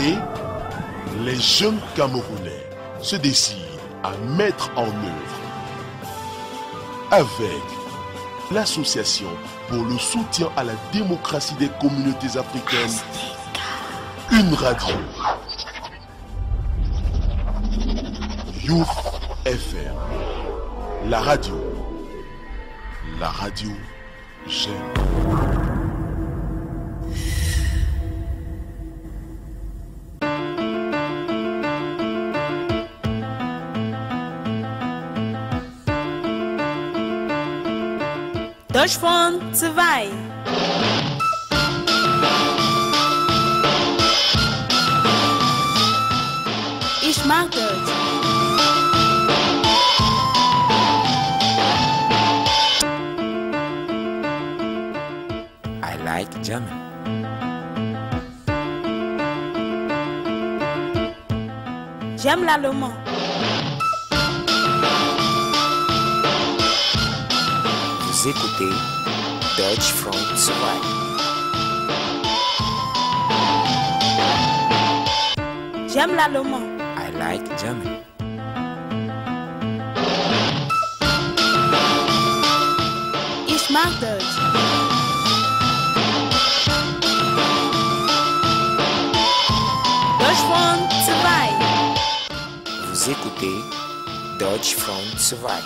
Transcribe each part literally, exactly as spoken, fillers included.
année, les jeunes Camerounais se décident à mettre en œuvre avec l'association pour le soutien à la démocratie des communautés africaines, une radio, Youth F M, la radio, la radio jeune. Deutschfront zwei. Ich mag Deutsch. I like German. J'aime l'allemand. Vous écoutez Deutschfront zwei. J'aime l'allemand. I like German. Ich mag Deutsch. Deutschfront zwei. Vous écoutez Deutschfront zwei.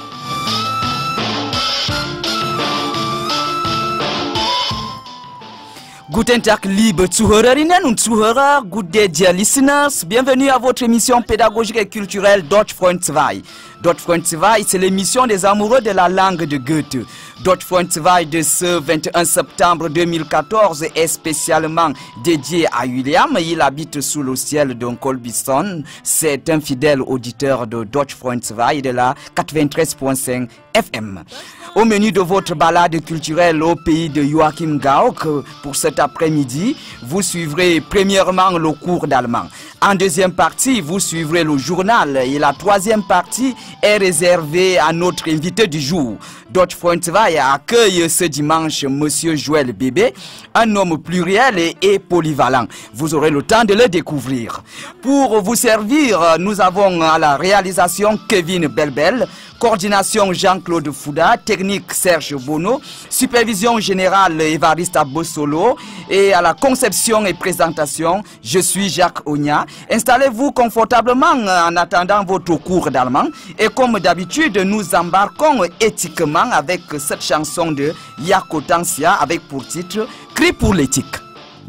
Guten Tag, liebe Zuhörerinnen und Zuhörer, good day, dear listeners. Bienvenue à votre émission pédagogique et culturelle Deutschfront zwei. Deutschfront zwei, c'est l'émission des amoureux de la langue de Goethe. Deutschfront zwei de ce vingt et un septembre deux mille quatorze est spécialement dédié à William. Il habite sous le ciel de Colbison. C'est un fidèle auditeur de Deutschfront zwei de la quatre-vingt-treize point cinq F M. Au menu de votre balade culturelle au pays de Joachim Gauck, pour cet après-midi, vous suivrez premièrement le cours d'allemand. En deuxième partie, vous suivrez le journal et la troisième partie est réservée à notre invité du jour. Deutschfront zwei accueille ce dimanche Monsieur Joël Bébé, un homme pluriel et, et polyvalent. Vous aurez le temps de le découvrir. Pour vous servir, nous avons à la réalisation Kevin Belbel, coordination Jean-Claude Fouda, technique Serge Bono, supervision générale Évariste Abossolo et à la conception et présentation, je suis Jacques Ogna. Installez-vous confortablement en attendant votre cours d'allemand et comme d'habitude, nous embarquons éthiquement avec cette chanson de Yako Tansia avec pour titre Cri pour l'éthique.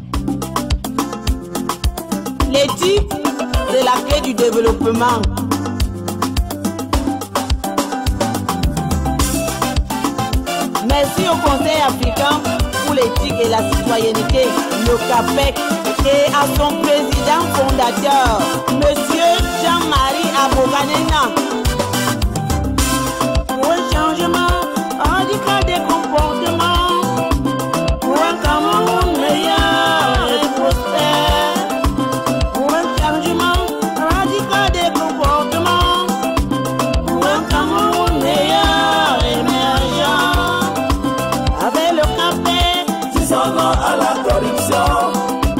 L'éthique, c'est la clé du développement. Merci au Conseil africain pour l'éthique et la citoyenneté, le CAPEC, et à son président fondateur, Monsieur Jean-Marie Aboganena. Pour un changement radical des comportements, pour un Cameroun meilleur et prospère, pour un changement radical des comportements, pour un Cameroun meilleur et émergent. Avec le café, si son nom à la corruption.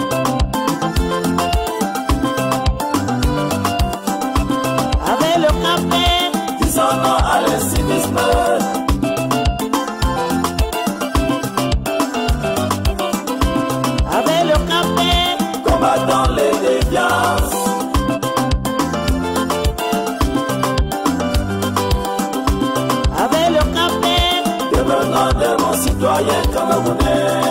Avec le café, si son nom à l'incivisme. Avec le café, combattant les déviances. Avec le café, devenant de mon citoyen camerounais.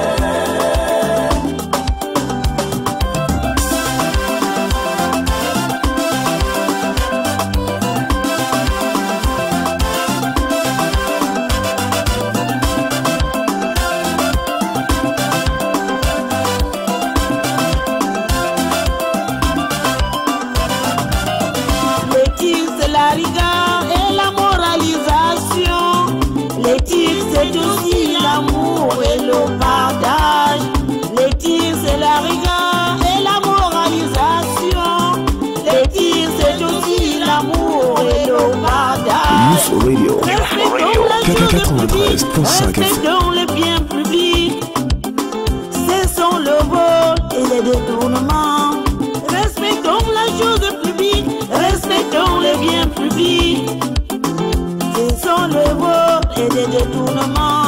L'éthique, c'est la rigueur et la moralisation. L'éthique, c'est aussi l'amour et le partage. L'éthique, c'est la rigueur et la moralisation. L'éthique, c'est aussi l'amour et le partage. Youth Radio, quatre-vingt-treize point cinq F M. Respectons le bien public. Cessons le vol et les détournements. choses publiques, respectons les biens publics. Ce sont le vol et des détournements.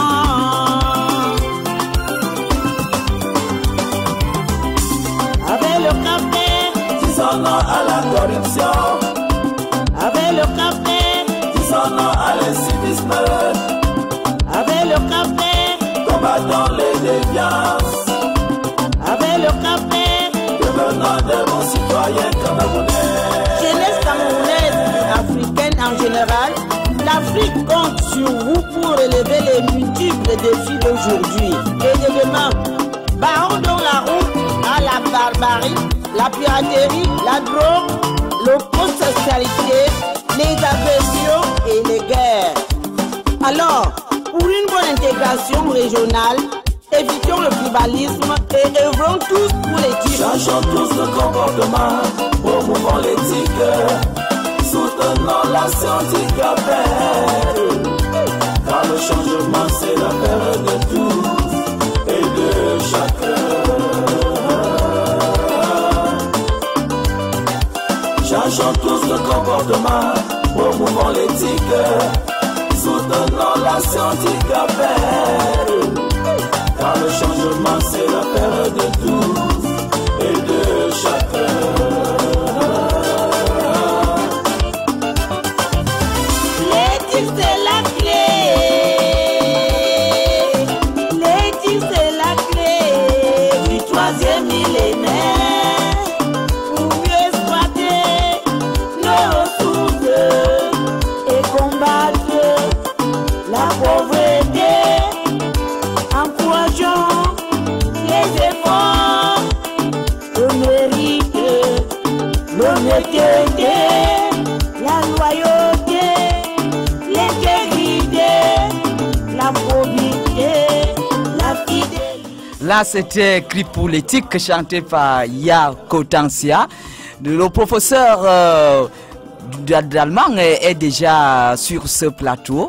Avec le café, disons non à la corruption. Avec le café, disons non à l'incivisme. Avec le café, combattons les déviances. Avec le café, devenons de bons citoyens camerounais. Jeunesse camerounaise et africaine en général, l'Afrique compte sur vous pour relever les multiples défis d'aujourd'hui et de demain. Barrons donc la route à la barbarie, la piraterie, la drogue, l'homosexualité, les agressions et les guerres. Alors, pour une bonne intégration régionale, évitons le tribalisme et œuvrons tous pour l'éthique. Changeons tous de comportement, promouvons l'éthique, soutenons la scientifique affaire. Car le changement c'est l'affaire de tous et de chacun. Changeons tous de comportement, promouvons l'éthique, soutenons la scientifique affaire. Car le changement c'est l'affaire de tous et de chacun. L'éthique c'est la clé. L'éthique c'est la clé du troisième millénaire. Pour mieux exploiter nos ressources et combattre la pauvreté. Encourageons les efforts, le mérite, l'honnêteté, la loyauté, l'intégrité, la probité, la fidélité. Là, c'était Cri pour l'éthique chanté par Ya Kotansia. Le professeur euh, d'allemand est, est déjà sur ce plateau.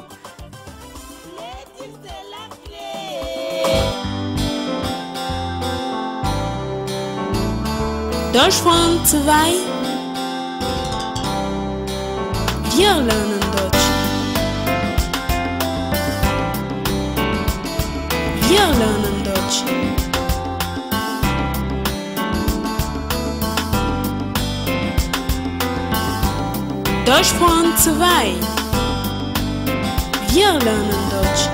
Deutschland zwei. Wir lernen Deutsch. Wir lernen Deutsch. Deutschland zwei. Wir lernen Deutsch.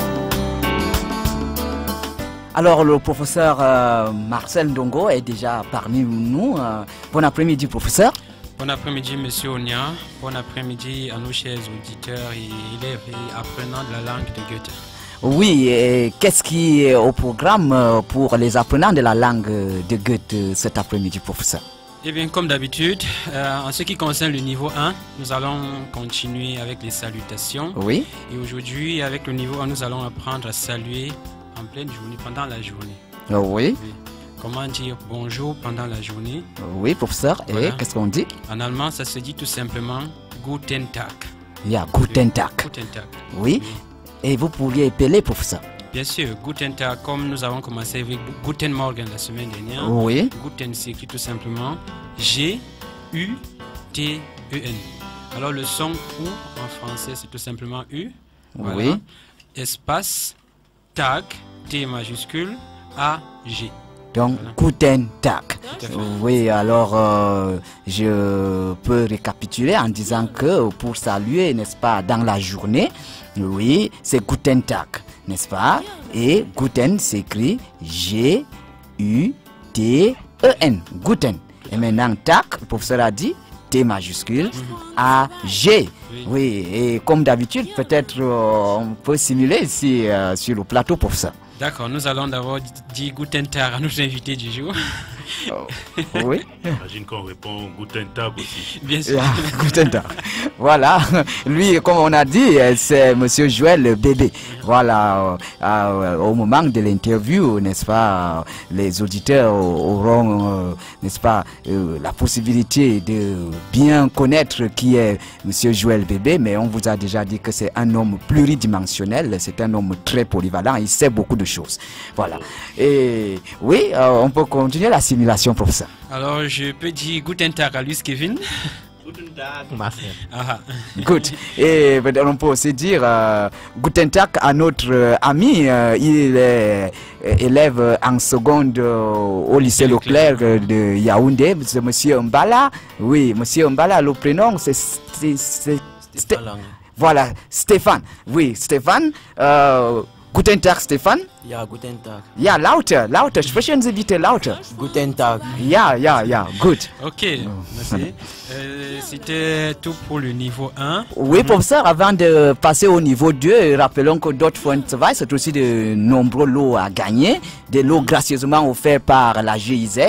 Alors, le professeur euh, Marcel Ndongo est déjà parmi nous. Euh, bon après-midi, professeur. Bon après-midi, monsieur Onia. Bon après-midi à nos chers auditeurs et élèves et apprenants de la langue de Goethe. Oui, et qu'est-ce qui est au programme pour les apprenants de la langue de Goethe cet après-midi, professeur? Eh bien, comme d'habitude, euh, en ce qui concerne le niveau un, nous allons continuer avec les salutations. Oui. Et aujourd'hui, avec le niveau un, nous allons apprendre à saluer en pleine journée, pendant la journée. Oui. Oui. Comment dire bonjour pendant la journée? Oui, professeur. Voilà. Et qu'est-ce qu'on dit? En allemand, ça se dit tout simplement Guten Tag. Yeah, Guten Tag. Guten Tag. Oui. Oui. Et vous pourriez épeler, professeur? Bien sûr, Guten Tag, comme nous avons commencé avec Guten Morgen la semaine dernière. Oui. Guten s'écrit tout simplement G U T E N. Alors le son U en français, c'est tout simplement U. Voilà. Oui. Espace, Tag, T majuscule, A G. Donc, voilà. Guten Tag. Oui, alors euh, je peux récapituler en disant que pour saluer, n'est-ce pas, dans la journée, oui, c'est Guten Tag, n'est-ce pas? Et Guten s'écrit G U T E N. Guten. Et maintenant, Tag, le professeur a dit T majuscule, mm-hmm. A G. Oui. Oui, et comme d'habitude, peut-être euh, on peut simuler ici euh, sur le plateau, professeur. D'accord, nous allons d'abord dire Guten Tag à nos invités du jour. Oh, oui. J'imagine qu'on répond Guten Tag aussi. Bien sûr. Yeah, Guten Tag. Voilà. Lui, comme on a dit, c'est monsieur Joël Bébé. Voilà. Euh, au moment de l'interview, n'est-ce pas, les auditeurs auront, euh, n'est-ce pas, euh, la possibilité de bien connaître qui est monsieur Joël Bébé, mais on vous a déjà dit que c'est un homme pluridimensionnel, c'est un homme très polyvalent, il sait beaucoup de choses. Voilà. Et oui, euh, on peut continuer la simulation. assimilation, professeur. Alors, je peux dire Guten Tag à Luis Kevin. Guten Tag. Ah, Good. Et ben, on peut aussi dire euh, Guten Tag à notre euh, ami. euh, il est euh, élève en seconde euh, au lycée Leclerc euh, de Yaoundé. C'est monsieur Mbala. Oui, monsieur Mbala. Le prénom, c'est... c'est- c'est- Sté- Voilà, Stéphane. Oui, Stéphane. Euh, Guten Tag, Stéphane. Ja, guten Tag. Ja, lauter, lauter. Sprechen Sie bitte lauter. Guten Tag. Ja, ja, ja, good. ok, merci. Euh, C'était tout pour le niveau un. Oui, professeur, avant de passer au niveau deux, rappelons que d'autres fonds de travail, c'est aussi de nombreux lots à gagner, des lots gracieusement offerts par la G I Z.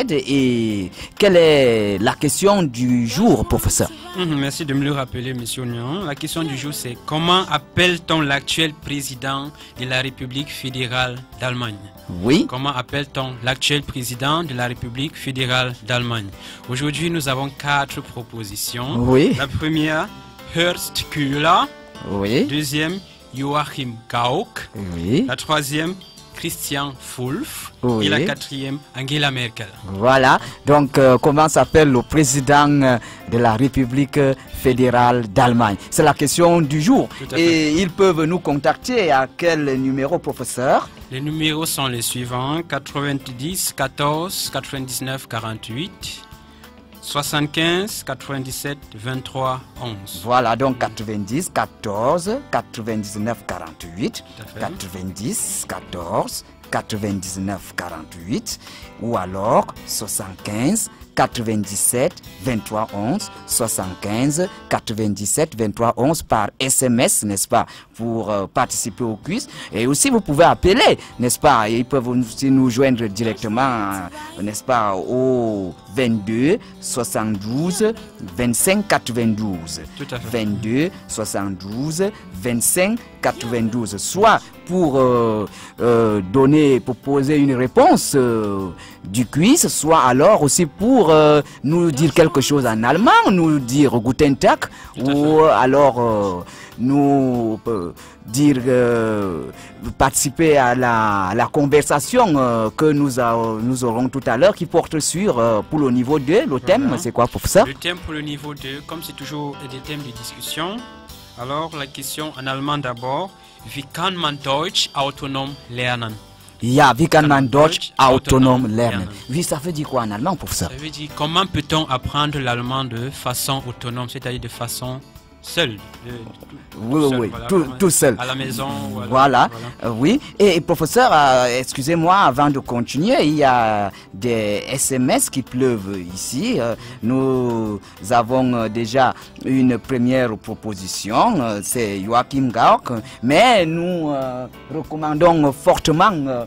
Et quelle est la question du jour, professeur? Mhm, merci de me le rappeler, monsieur Nyon. La question du jour, c'est comment appelle-t-on l'actuel président de la République fédérale d'Allemagne? Oui. Comment appelle-t-on l'actuel président de la République fédérale d'Allemagne? Aujourd'hui, nous avons quatre propositions. Oui. La première, Horst Köhler. Oui. Deuxième, Joachim Gauck. Oui. La troisième, Christian Wulff. Oui. Et la quatrième, Angela Merkel. Voilà. Donc, euh, comment s'appelle le président euh, de la République euh, fédérale d'Allemagne? C'est la question du jour. Tout à fait. Et ils peuvent nous contacter à quel numéro, professeur? Les numéros sont les suivants: quatre-vingt-dix, quatorze, quatre-vingt-dix-neuf, quarante-huit, soixante-quinze, quatre-vingt-dix-sept, vingt-trois, onze. Voilà, donc quatre-vingt-dix, quatorze, quatre-vingt-dix-neuf, quarante-huit, Tout à fait. quatre-vingt-dix, quatorze, quatre-vingt-dix-neuf, quarante-huit, ou alors soixante-quinze, quatre-vingt-dix-sept, vingt-trois, onze, soixante-quinze, quatre-vingt-dix-sept, vingt-trois, onze par S M S, n'est-ce pas, pour euh, participer au quiz. Et aussi, vous pouvez appeler, n'est-ce pas, et ils peuvent aussi nous joindre directement, euh, n'est-ce pas, au vingt-deux, soixante-douze, vingt-cinq, quatre-vingt-douze. Tout à fait. vingt-deux, soixante-douze, vingt-cinq, quatre-vingt-douze. Soit pour euh, euh, donner, pour poser une réponse euh, du quiz, soit alors aussi pour euh, nous dire quelque chose en allemand, nous dire Guten Tag, ou alors euh, nous euh, dire, euh, participer à la, à la conversation euh, que nous, a- nous aurons tout à l'heure qui porte sur, euh, pour le niveau deux, le thème, Voilà. c'est quoi, professeur? Le thème pour le niveau deux, comme c'est toujours des thèmes de discussion, alors la question en allemand d'abord: Wie kann man Deutsch autonom lernen? Ja, wie kann man Deutsch autonom lernen? lernen? Oui, ça veut dire quoi en allemand, professeur? Ça veut dire comment peut-on apprendre l'allemand de façon autonome, c'est-à-dire de façon seule, de- de- Oui, seul, oui, voilà, tout, comment- tout seul. à la maison. ou alors- Voilà, euh, oui. Et, et professeur, euh, excusez-moi, avant de continuer, il y a des S M S qui pleuvent ici. Euh, nous avons euh, déjà une première proposition, euh, c'est Joachim Gauck, mais nous euh, recommandons fortement euh,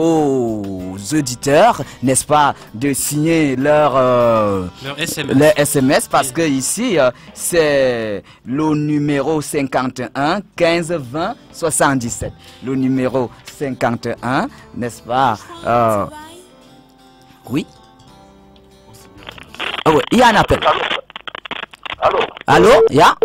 aux auditeurs, n'est-ce pas, de signer leur, euh, Leur S M S. leur S M S parce que ici, euh, c'est le numéro cinquante et un, quinze, vingt, soixante-dix-sept. Le numéro cinquante et un, n'est-ce pas? euh, Oui. Ah oui, il y a un appel. Allô? Allô? Il y a?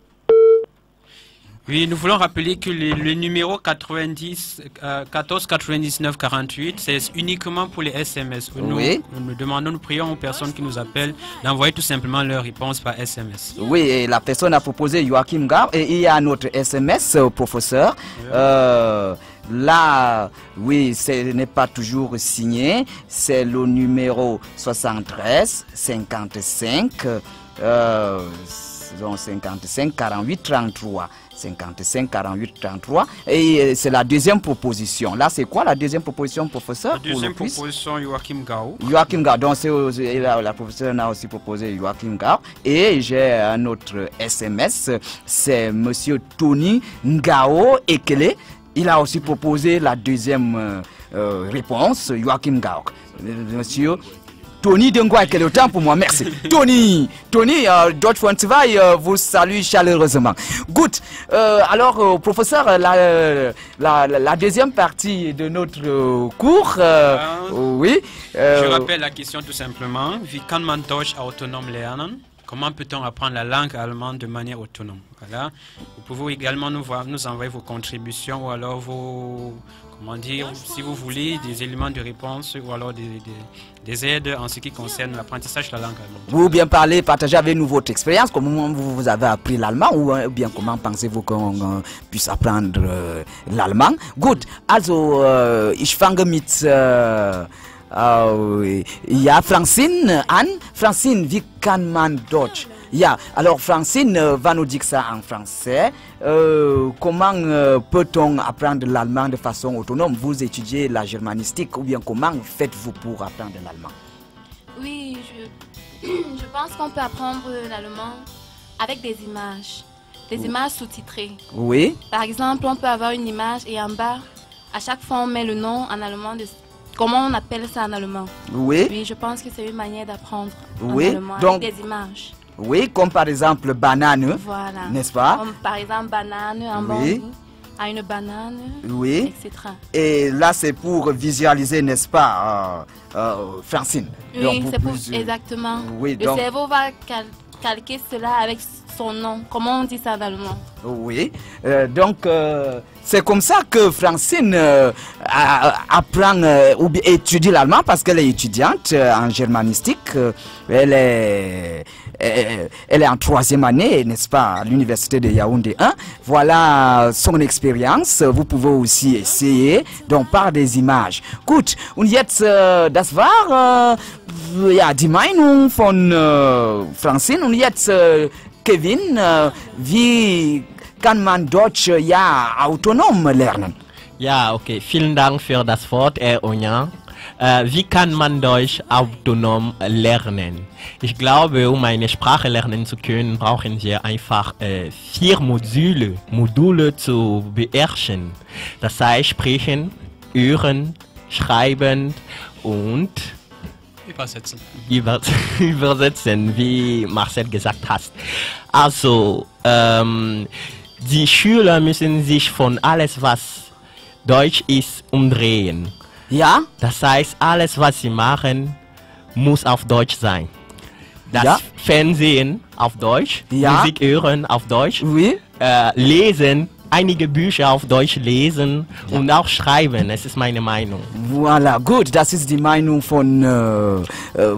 Oui, nous voulons rappeler que le, le numéro quatre-vingt-dix, euh, quatorze, quatre-vingt-dix-neuf, quarante-huit, c'est uniquement pour les S M S. Nous, Oui. nous demandons, nous prions aux personnes qui nous appellent d'envoyer tout simplement leur réponse par S M S. Oui, et la personne a proposé Joachim Gauck et il y a notre S M S, euh, professeur. Euh, là, oui, ce n'est pas toujours signé. C'est le numéro soixante-treize, cinquante-cinq, euh, donc cinquante-cinq, quarante-huit, trente-trois. cinquante-cinq, quarante-huit, trente-trois. Et euh, c'est la deuxième proposition. Là, c'est quoi la deuxième proposition, professeur? La pour le deuxième quiz? proposition, Joachim Gauck. Joachim Gauck, donc c'est aussi- et la, la professeure a aussi proposé Joachim Gauck. Et j'ai un autre S M S, c'est monsieur Tony Ngao Ekele. Il a aussi proposé la deuxième euh, euh, réponse, Joachim Gauck. Euh, Monsieur Tony Dengwa Ekele, autant pour moi, merci. Tony, Tony, euh, Deutsche Frontier euh, vous salue chaleureusement. Good. Euh, alors, euh, professeur, la, la, la, la deuxième partie de notre euh, cours, euh, Ah. oui. euh, Je rappelle la question tout simplement. Wie kann man Deutsch autonom lernen? Comment peut-on apprendre la langue allemande de manière autonome? Voilà. Vous pouvez également nous, voir, nous envoyer vos contributions ou alors vos, comment dire, si vous voulez, des éléments de réponse ou alors des, des, des aides en ce qui concerne l'apprentissage de la langue allemande. Ou bien parler, partager avec nous votre expérience, comment vous, vous avez appris l'allemand ou euh, bien comment pensez-vous qu'on euh, puisse apprendre euh, l'allemand. Gut, also äh, ich fange mit äh, äh, ja, Francine an. Francine, wie kann man Deutsch? Ja, alors Francine euh, va nous dire ça en français. Euh, comment euh, peut-on apprendre l'allemand de façon autonome? Vous étudiez la germanistique ou bien comment faites-vous pour apprendre l'allemand? Oui, je, je pense qu'on peut apprendre l'allemand avec des images, des oui. images sous-titrées. Oui. Par exemple, on peut avoir une image et en bas, à chaque fois on met le nom en allemand de comment on appelle ça en allemand. Oui. Oui, je pense que c'est une manière d'apprendre oui. en allemand Donc, avec des images. Oui, comme par exemple banane, voilà. N'est-ce pas? Comme par exemple banane, un oui. bambou, à une banane, oui. et cetera. Et là, c'est pour visualiser, n'est-ce pas, euh, euh, Francine? Oui, c'est pour, plus, exactement. Oui, le donc, cerveau va cal calquer cela avec son nom. Comment on dit ça dans le monde? Oui, euh, donc euh, c'est comme ça que Francine euh, apprend euh, ou étudie l'allemand parce qu'elle est étudiante euh, en germanistique. Euh, elle est... Elle est en troisième année, n'est-ce pas, à l'université de Yaoundé un. Voilà son expérience. Vous pouvez aussi essayer, donc par des images. Gut, und jetzt, äh, das war äh, ja, die Meinung von äh, Francine. Und jetzt, äh, Kevin, äh, wie kann man Deutsch ja autonom lernen? Ja, okay. Vielen Dank für das Wort, Herr Onyan. Äh, wie kann man Deutsch autonom lernen? Ich glaube, um eine Sprache lernen zu können, brauchen wir einfach äh, vier Module, Module zu beherrschen. Das heißt, sprechen, hören, schreiben und übersetzen. Über, übersetzen, wie Marcel gesagt hat. Also, ähm, die Schüler müssen sich von alles, was Deutsch ist, umdrehen. Ja? Das heißt, alles, was sie machen, muss auf Deutsch sein. Das ja? Fernsehen auf Deutsch, ja? Musik hören auf Deutsch, oui? äh, lesen, einige Bücher auf Deutsch lesen ja. und auch schreiben. Das ist meine Meinung. Voilà, gut, das ist die Meinung von, äh, äh,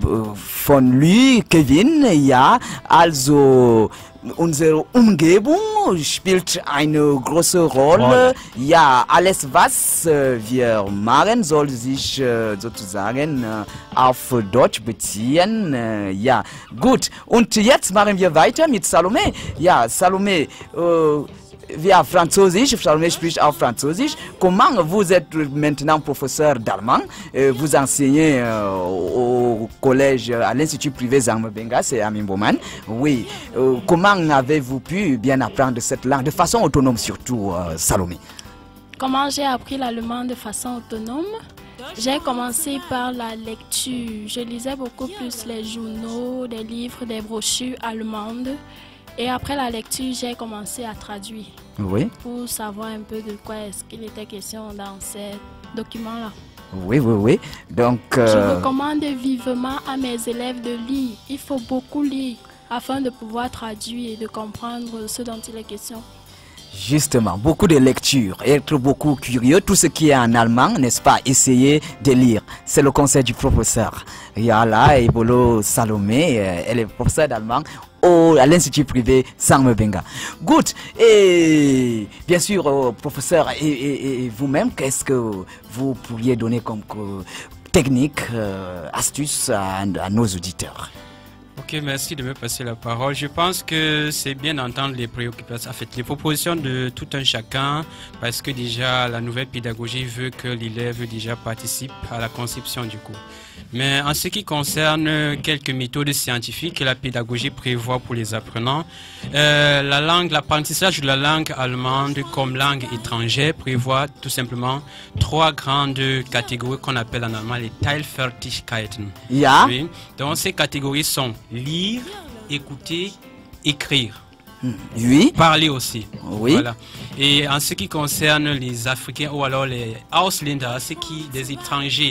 von lui, Kevin. Ja, also unsere Umgebung spielt eine große Rolle. Rolle. Ja, alles, was äh, wir machen, soll sich äh, sozusagen äh, auf Deutsch beziehen. Äh, ja, gut. Und jetzt machen wir weiter mit Salome. Ja, Salome, äh, via Französisch, Salomé spricht auch Französisch. Comment vous êtes maintenant professeur d'allemand? Vous enseignez euh, au collège, à l'institut privé Zangmebenga, c'est à Mimboman. Oui. Euh, comment avez-vous pu bien apprendre cette langue de façon autonome surtout, euh, Salomé? Comment j'ai appris l'allemand de façon autonome? J'ai commencé par la lecture. Je lisais beaucoup plus les journaux, des livres, des brochures allemandes. Et après la lecture, j'ai commencé à traduire. Oui. Pour savoir un peu de quoi est-ce qu'il était question dans ces documents-là. Oui, oui, oui. Donc, euh... je recommande vivement à mes élèves de lire. Il faut beaucoup lire afin de pouvoir traduire et de comprendre ce dont il est question. Justement, beaucoup de lectures, être beaucoup curieux, tout ce qui est en allemand, n'est-ce pas, essayer de lire. C'est le conseil du professeur. Yala Ebolo Salomé, elle est professeure d'allemand au, à l'institut privé Zangmebenga. Good. Et bien sûr, euh, professeur, et, et, et vous-même, qu'est-ce que vous pourriez donner comme euh, technique, euh, astuce à, à nos auditeurs? Ok, merci de me passer la parole. Je pense que c'est bien d'entendre les préoccupations, en fait, les propositions de tout un chacun, parce que déjà la nouvelle pédagogie veut que l'élève déjà participe à la conception du cours. Mais en ce qui concerne quelques méthodes scientifiques que la pédagogie prévoit pour les apprenants, euh, la langue, l'apprentissage de la langue allemande comme langue étrangère prévoit tout simplement trois grandes catégories qu'on appelle en allemand les Teilfertigkeiten. Yeah. Oui. Donc ces catégories sont lire, écouter, écrire. Oui. Parler aussi. Oui. Voilà. Et en ce qui concerne les Africains ou alors les Ausländer, ceux qui, des étrangers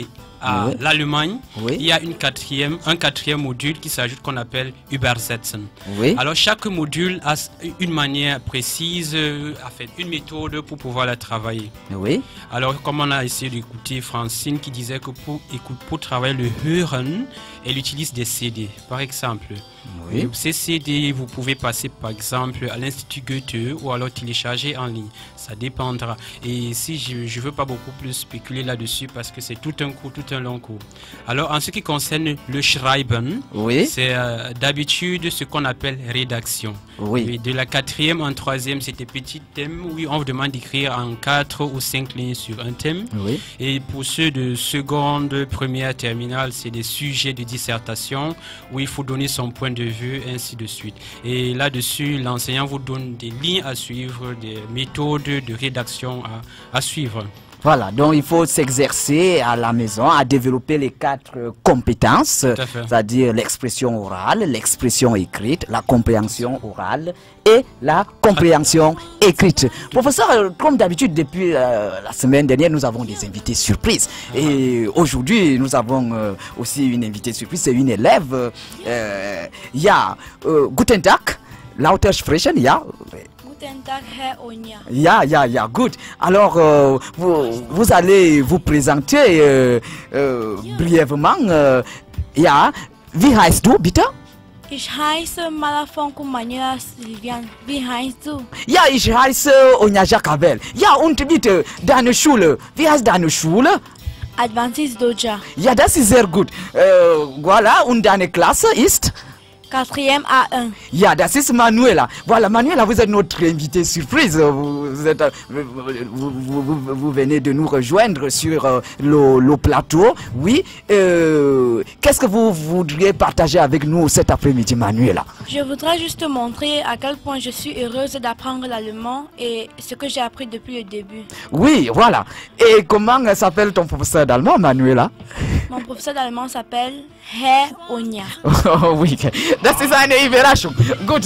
à Oui. l'Allemagne, Oui. il y a une quatrième, un quatrième module qui s'ajoute qu'on appelle Übersetzen. Oui. Alors chaque module a s- une manière précise, euh, a fait une méthode pour pouvoir la travailler. Oui. Alors comme on a essayé d'écouter Francine qui disait que pour, écou- pour travailler le Hören, elle utilise des C D, par exemple. Oui. Et ces C D, vous pouvez passer par exemple à l'Institut Goethe ou alors télécharger en ligne. Ça dépendra. Et si je ne veux pas beaucoup plus spéculer là-dessus parce que c'est tout un cours, tout un long cours. Alors en ce qui concerne le Schreiben, Oui. c'est euh, d'habitude ce qu'on appelle rédaction. Oui. Et de la quatrième en troisième, c'est des petits thèmes où on vous demande d'écrire en quatre ou cinq lignes sur un thème. Oui. Et pour ceux de seconde, première, terminale, c'est des sujets de dissertation où il faut donner son point de vue, ainsi de suite. Et là-dessus, l'enseignant vous donne des lignes à suivre, des méthodes de rédaction à, à suivre. Voilà, donc il faut s'exercer à la maison à développer les quatre euh, compétences, à fait. c'est-à-dire l'expression orale, l'expression écrite, la compréhension orale et la compréhension écrite. Professeur, euh, comme d'habitude, depuis euh, la semaine dernière, nous avons des invités surprises. Et aujourd'hui, nous avons euh, aussi une invitée surprise, c'est une élève. euh, Il y a euh, Guten Tag, lauter sprechen, il y a... Guten Tag, Herr Onya. Ya, ya, ya, good. Alors, euh, vous, vous allez vous présenter euh, euh, brièvement. Euh, ja, wie heißt du, bitte? Ich heiße Malafonku Manuela Silvian. Wie heißt du? Ja, ich heiße Onyaja Kabel. Ja, und bitte, deine Schule. Wie heißt deine Schule? Adventist Doja. Ja, das ist sehr gut. Äh, voilà, und deine Klasse ist? Quatrième A un. Ja, das ist Manuela. Voilà, Manuela, vous êtes notre invité surprise. Vous, êtes, vous, vous, vous, vous venez de nous rejoindre sur euh, le, le plateau. Oui. Euh, Qu'est-ce que vous voudriez partager avec nous cet après-midi, Manuela? Je voudrais juste montrer à quel point je suis heureuse d'apprendre l'allemand et ce que j'ai appris depuis le début. Oui, voilà. Et comment s'appelle ton professeur d'allemand, Manuela? Mon professeur d'allemand s'appelle Herr Onya. Oh, oui. Das ist eine Überraschung. Gut.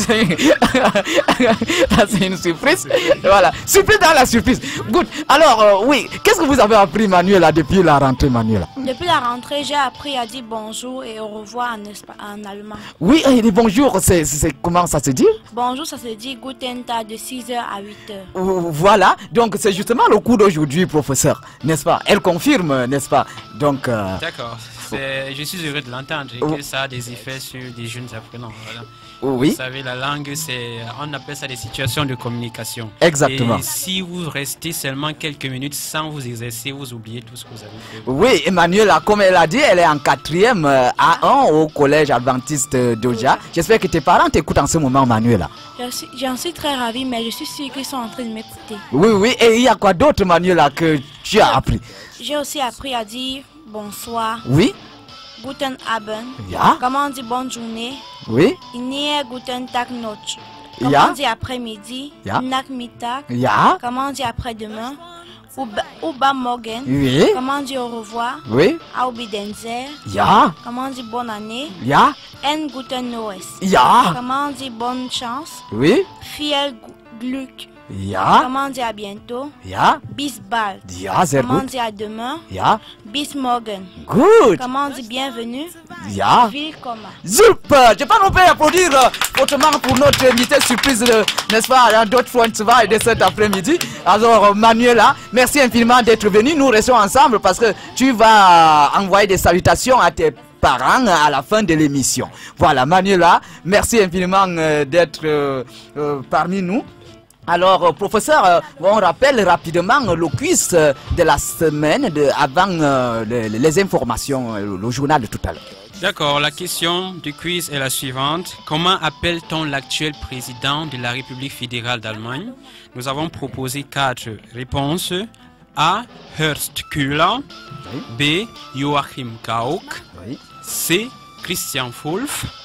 Das ist une surprise. Voilà. Surprise dans la surprise. Good. Alors, euh, oui. Qu'est-ce que vous avez appris, Manuela, depuis la rentrée, Manuela? Depuis la rentrée, j'ai appris à dire bonjour et au revoir en, espa- en allemand. Oui, et les bonjours, c'est c'est- comment ça se dit? Bonjour, ça se dit Guten Tag de six heures à huit heures. Euh, Voilà. Donc, c'est justement le cours d'aujourd'hui, professeur. N'est-ce pas? Elle confirme, n'est-ce pas? Donc... euh, D'accord. C'est- Je suis heureux de l'entendre et que ça a des effets sur les jeunes apprenants. Voilà. Oui. Vous savez, la langue, c'est, on appelle ça des situations de communication. Exactement. Et si vous restez seulement quelques minutes sans vous exercer, vous oubliez tout ce que vous avez fait. Oui, Emmanuela, comme elle a dit, elle est en quatrième euh, A un au collège adventiste euh, d'Oja. J'espère que tes parents t'écoutent en ce moment, Manuela. Je suis- J'en suis très ravie, mais je suis sûre qu'ils sont en train de m'écouter. Oui, oui. Et il y a quoi d'autre, Manuela, que tu as appris? J'ai aussi appris à dire bonsoir, Oui, Guten Abend, Ja. comment on dit bonne journée, oui, Inie Guten Tag Noch, comment Ja. on dit après-midi, Ja. Nachmittag, Ja. comment on dit après-demain, Uba, Uba Morgen, Oui. comment on dit au revoir, oui, Auf Wiedersehen, ja, comment on dit bonne année, ja, En Guten Neues, Ja. comment on dit bonne chance, oui, Viel Glück, ja, comment on dit à bientôt, ja, Bis bald, ja, sehr comment on gut, dit à demain, ja, Bis morgen, good, comment on dit bienvenue, ja. Willkommen. Super! Je pense qu'on peut applaudir euh, hautement pour notre invité surprise, euh, n'est-ce pas, dans d'autres Front de cet après-midi. Alors, euh, Manuela, merci infiniment d'être venu. Nous restons ensemble parce que tu vas envoyer des salutations à tes parents à la fin de l'émission. Voilà, Manuela, merci infiniment euh, d'être euh, euh, parmi nous. Alors, euh, professeur, euh, on rappelle rapidement euh, le quiz euh, de la semaine de, avant euh, les, les informations, euh, le journal de tout à l'heure. D'accord, la question du quiz est la suivante. Comment appelle-t-on l'actuel président de la République fédérale d'Allemagne? Nous avons proposé quatre réponses. A. Horst Köhler. B. Joachim Gauck. Oui. C. Christian Wulff.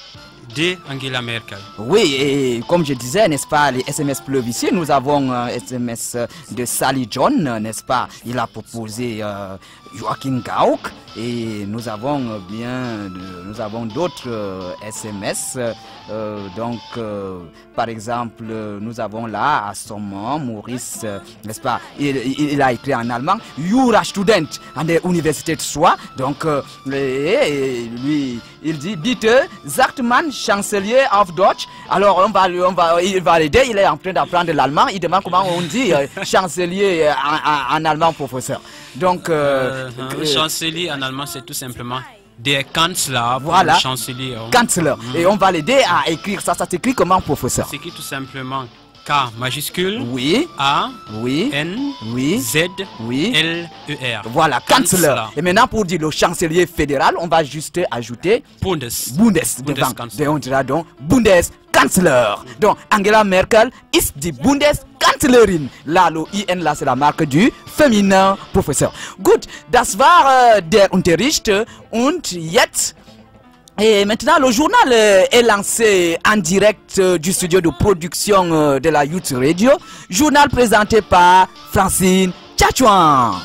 de Angela Merkel. Oui, et comme je disais, n'est-ce pas, les S M S pleuvent ici. Nous avons un S M S de Sally John, n'est-ce pas? Il a proposé euh, Joachim Gauck. Et nous avons bien, nous avons d'autres euh, S M S. Euh, donc, euh, par exemple, nous avons là à son nom, Maurice, euh, n'est-ce pas? Il, il, il a écrit en allemand, Jura Student an der Universität Soa. Donc, euh, et, et lui, il dit, bitte, sagt man Chancelier auf Deutsch. Alors, on va, on va, il va l'aider. Il est en train d'apprendre l'allemand. Il demande comment on dit euh, chancelier en, en, en allemand, professeur. Donc, euh, euh, euh, chancelier en allemand, c'est tout simplement der Kanzler. Voilà, chancelier. Kanzler. Mm. Et on va l'aider à écrire ça. Ça s'écrit comment, professeur? C'est écrit tout simplement K majuscule, oui, A, oui, N, oui, Z, oui, L, E, R. Voilà, Kanzler. Et maintenant, pour dire le chancelier fédéral, on va juste ajouter Bundes. Bundes devant. Et on dira donc Bundeskanzler. Donc, Angela Merkel ist die Bundeskanzlerin. Là, le I N, là, c'est la marque du féminin, professeur. Gut, das war äh, der Unterricht. Und jetzt. Et maintenant, le journal euh, est lancé en direct euh, du studio de production euh, de la Youth Radio. Journal présenté par Francine Tchatchouan.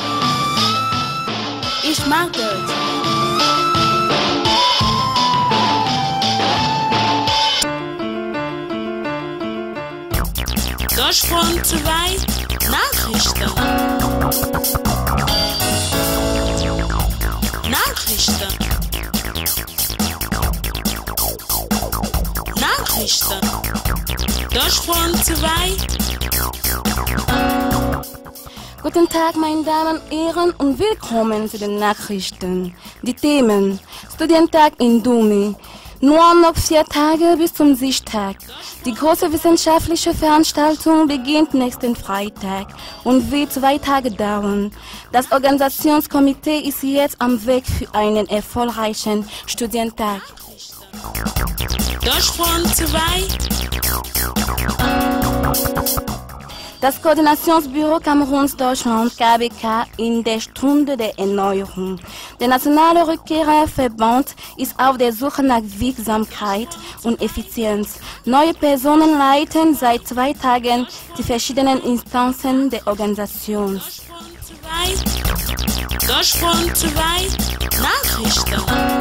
Ich mag Deutsch. Deutschfront zwei Nachrichten. Nachrichten. Nachrichten. Deutschfront zwei. Guten Tag, meine Damen und Herren, und willkommen zu den Nachrichten. Die Themen: Studientag in Dumi. Nur noch vier Tage bis zum Sichtag. Die große wissenschaftliche Veranstaltung beginnt nächsten Freitag und wird zwei Tage dauern. Das Organisationskomitee ist jetzt am Weg für einen erfolgreichen Studientag. Deutschfront zwei. Das Koordinationsbüro Kameruns Deutschland K B K in der Stunde der Erneuerung. Der Nationale Rückkehrerverband ist auf der Suche nach Wirksamkeit und Effizienz. Neue Personen leiten seit zwei Tagen die verschiedenen Instanzen der Organisation. Deutschfront zwei Nachrichten.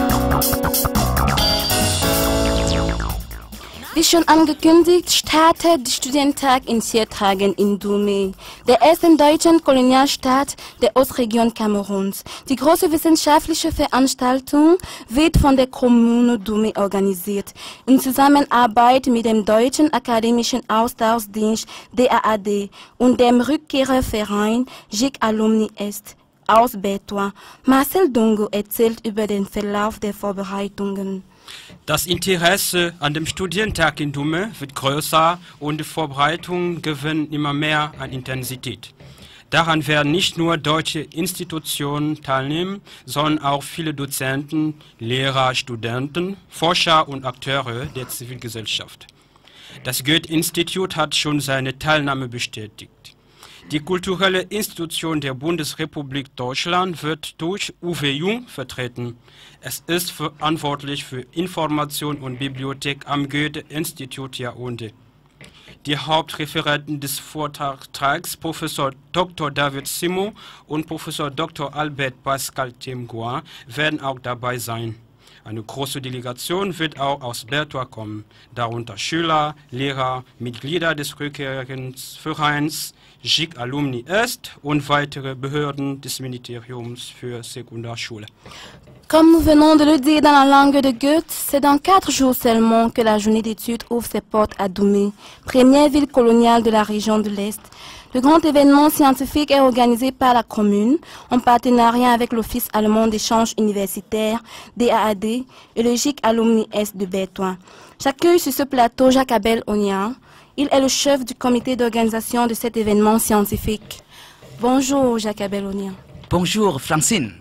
Wie schon angekündigt, startet der Studientag in vier Tagen in Dumi, der ersten deutschen Kolonialstadt der Ostregion Kameruns. Die große wissenschaftliche Veranstaltung wird von der Kommune Dumi organisiert, in Zusammenarbeit mit dem Deutschen Akademischen Austauschdienst D A A D und dem Rückkehrerverein J I C Alumni Est aus Betwa. Marcel Dungo erzählt über den Verlauf der Vorbereitungen. Das Interesse an dem Studientag in Dume wird größer und die Vorbereitungen gewinnen immer mehr an Intensität. Daran werden nicht nur deutsche Institutionen teilnehmen, sondern auch viele Dozenten, Lehrer, Studenten, Forscher und Akteure der Zivilgesellschaft. Das Goethe-Institut hat schon seine Teilnahme bestätigt. Die kulturelle Institution der Bundesrepublik Deutschland wird durch Uwe Jung vertreten. Es ist verantwortlich für Information und Bibliothek am Goethe-Institut Yaoundé. Die Hauptreferenten des Vortrags, Professor Doktor David Simon und Professor Doktor Albert Pascal Temgoin, werden auch dabei sein. Eine große Delegation wird auch aus Bertois kommen, darunter Schüler, Lehrer, Mitglieder des Rückkehrervereins, J I C Alumni Est und weitere Behörden des Ministeriums für Sekundarschule. Comme nous venons de le dire dans la langue de Goethe, c'est dans quatre jours seulement que la journée d'études ouvre ses portes à Dumi, première ville coloniale de la région de l'Est. Le grand événement scientifique est organisé par la commune en partenariat avec l'Office allemand d'échange universitaire D A A D et le J I C Alumni Est de Bétoin. J'accueille sur ce plateau Jacques Abel Onia. Il est le chef du comité d'organisation de cet événement scientifique. Bonjour Jacques Abel Onia. Bonjour Francine.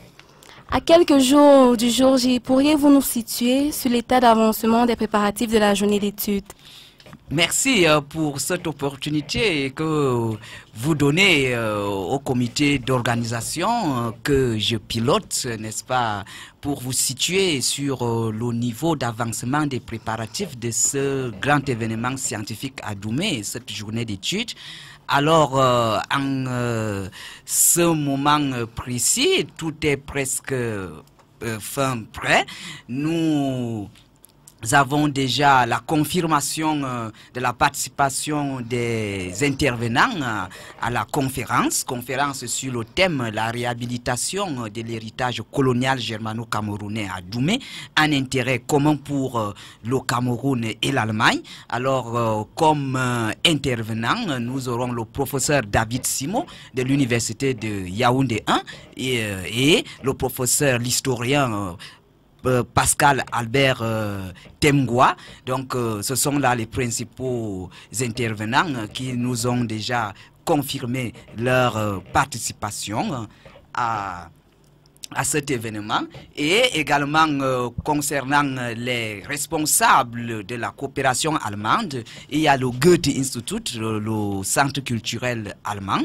À quelques jours du jour J, pourriez-vous nous situer sur l'état d'avancement des préparatifs de la journée d'études? Merci euh, pour cette opportunité que vous donnez euh, au comité d'organisation euh, que je pilote, n'est-ce pas, pour vous situer sur euh, le niveau d'avancement des préparatifs de ce grand événement scientifique à Doumé, cette journée d'études. Alors, euh, en euh, ce moment précis, tout est presque euh, fin prêt. Nous... Nous avons déjà la confirmation euh, de la participation des intervenants euh, à la conférence, conférence sur le thème la réhabilitation de l'héritage colonial germano-camerounais à Doumé, un intérêt commun pour euh, le Cameroun et l'Allemagne. Alors, euh, comme euh, intervenant, nous aurons le professeur David Simon de l'université de Yaoundé un et, euh, et le professeur, l'historien euh, Euh, Pascal Albert euh, Temgoua. Donc euh, ce sont là les principaux intervenants euh, qui nous ont déjà confirmé leur euh, participation euh, à à cet événement, et également euh, concernant les responsables de la coopération allemande, il y a le Goethe-Institut, le, le centre culturel allemand,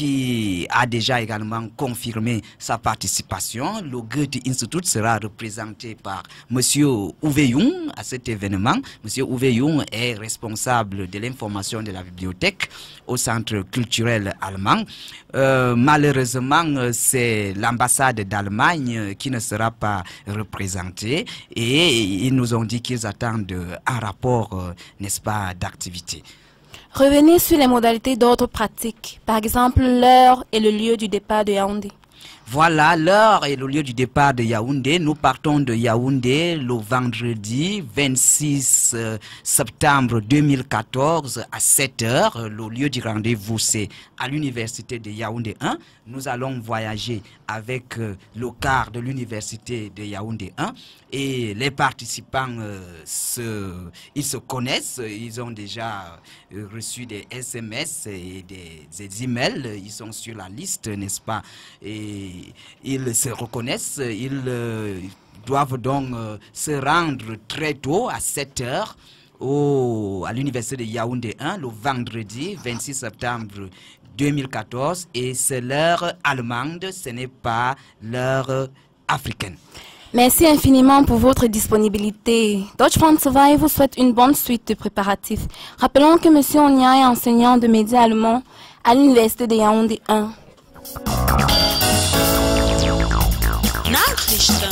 qui a déjà également confirmé sa participation. Le Goethe-Institut sera représenté par M. Uwe Jung à cet événement. M. Uwe Jung est responsable de l'information de la bibliothèque au centre culturel allemand. Euh, malheureusement, c'est l'ambassade d'Allemagne qui ne sera pas représentée, et ils nous ont dit qu'ils attendent un rapport, euh, n'est-ce pas, d'activité. Revenez sur les modalités d'ordre pratique, par exemple l'heure et le lieu du départ de Yaoundé. Voilà l'heure et le lieu du départ de Yaoundé. Nous partons de Yaoundé le vendredi vingt-six septembre deux mille quatorze à sept heures. Le lieu du rendez-vous, c'est à l'université de Yaoundé un. Nous allons voyager avec euh, le car de l'université de Yaoundé un, et les participants, euh, se, ils se connaissent, ils ont déjà euh, reçu des S M S et des, des emails, ils sont sur la liste, n'est-ce pas, et ils se reconnaissent, ils euh, doivent donc euh, se rendre très tôt à sept heures au, à l'université de Yaoundé un le vendredi vingt-six septembre deux mille quatorze, et c'est l'heure allemande, ce n'est pas l'heure africaine. Merci infiniment pour votre disponibilité. Deutschfront zwei vous souhaite une bonne suite de préparatifs. Rappelons que M. Onia est enseignant de médias allemands à l'université de Yaoundé un. Nachrichten.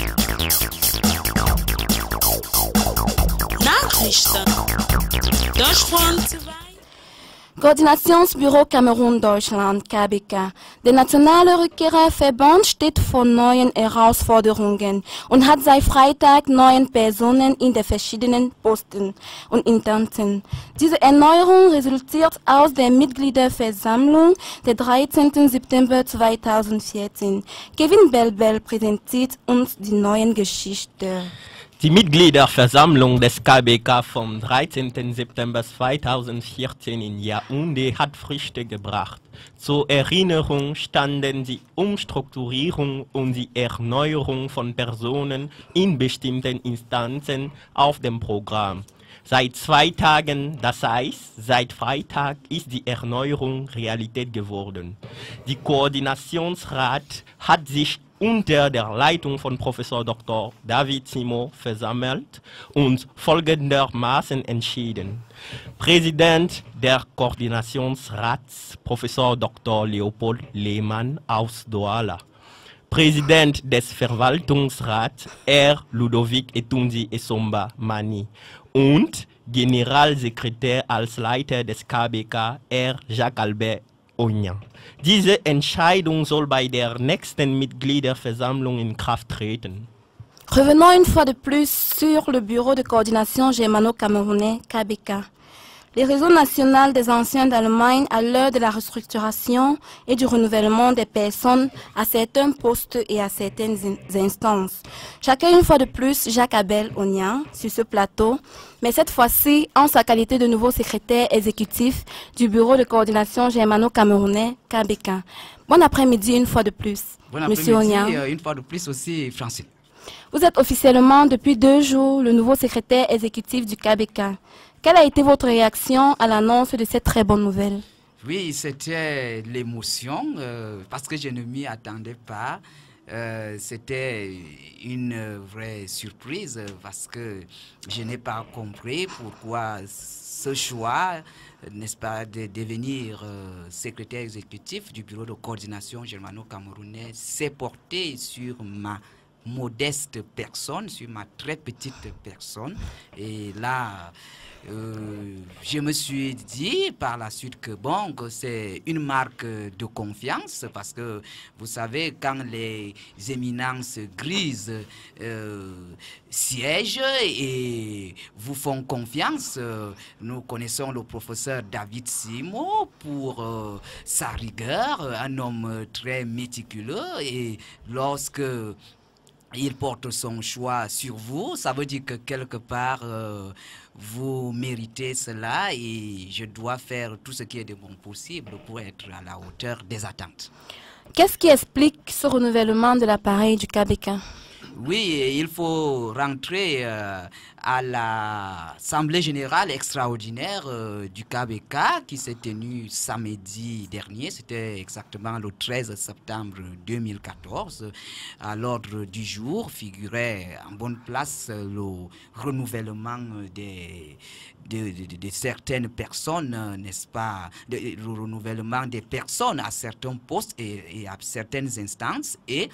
Nachrichten. Deutschfront zwei. Koordinationsbüro Kamerun-Deutschland, K B K. Der Nationale Rückkehrerverband steht vor neuen Herausforderungen und hat seit Freitag neun Personen in den verschiedenen Posten und Intendanten. Diese Erneuerung resultiert aus der Mitgliederversammlung der dreizehnten September zweitausendvierzehn. Kevin Belbel präsentiert uns die neuen Geschichten. Die Mitgliederversammlung des K B K vom dreizehnten September zweitausendvierzehn in Yaoundé hat Früchte gebracht. Zur Erinnerung standen die Umstrukturierung und die Erneuerung von Personen in bestimmten Instanzen auf dem Programm. Seit zwei Tagen, das heißt seit Freitag, ist die Erneuerung Realität geworden. Die Koordinationsrat hat sich unter der Leitung von Professor Doktor David Simon versammelt und folgendermaßen entschieden. Präsident der Koordinationsrats, Professor Doktor Leopold Lehmann aus Douala. Präsident des Verwaltungsrats, R. Ludovic Etundi Esomba Mani. Und Generalsekretär als Leiter des K B K, R. Jacques-Albert Onya. Diese Entscheidung soll bei der nächsten Mitgliederversammlung in Kraft treten. Revenons une fois de plus sur le bureau de coordination germano-camerounais K B K. Les réseaux nationaux des anciens d'Allemagne à l'heure de la restructuration et du renouvellement des personnes à certains postes et à certaines instances. Chacun une fois de plus, Jacques Abel Onia sur ce plateau, mais cette fois-ci en sa qualité de nouveau secrétaire exécutif du bureau de coordination germano-camerounais K B K. Bon après-midi une fois de plus, Bon Monsieur Onia. après-midi, une fois de plus aussi, Francine. Vous êtes officiellement depuis deux jours le nouveau secrétaire exécutif du K B K. Quelle a été votre réaction à l'annonce de cette très bonne nouvelle? Oui, c'était l'émotion euh, parce que je ne m'y attendais pas. Euh, c'était une vraie surprise parce que je n'ai pas compris pourquoi ce choix, n'est-ce pas, de devenir euh, secrétaire exécutif du bureau de coordination germano-camerounais s'est porté sur ma modeste personne, sur ma très petite personne. Et là, euh, je me suis dit par la suite que bon, que c'est une marque de confiance parce que vous savez, quand les éminences grises euh, siègent et vous font confiance, euh, nous connaissons le professeur David Simo pour euh, sa rigueur, un homme très méticuleux, et lorsque il porte son choix sur vous, ça veut dire que quelque part, euh, vous méritez cela et je dois faire tout ce qui est de bon possible pour être à la hauteur des attentes. Qu'est-ce qui explique ce renouvellement de l'appareil du K B K? Oui, il faut rentrer euh, à l'Assemblée générale extraordinaire euh, du K B K qui s'est tenue samedi dernier, c'était exactement le treize septembre deux mille quatorze. À l'ordre du jour figurait en bonne place le renouvellement des, de, de, de certaines personnes, n'est-ce pas, de, le renouvellement des personnes à certains postes et, et à certaines instances, et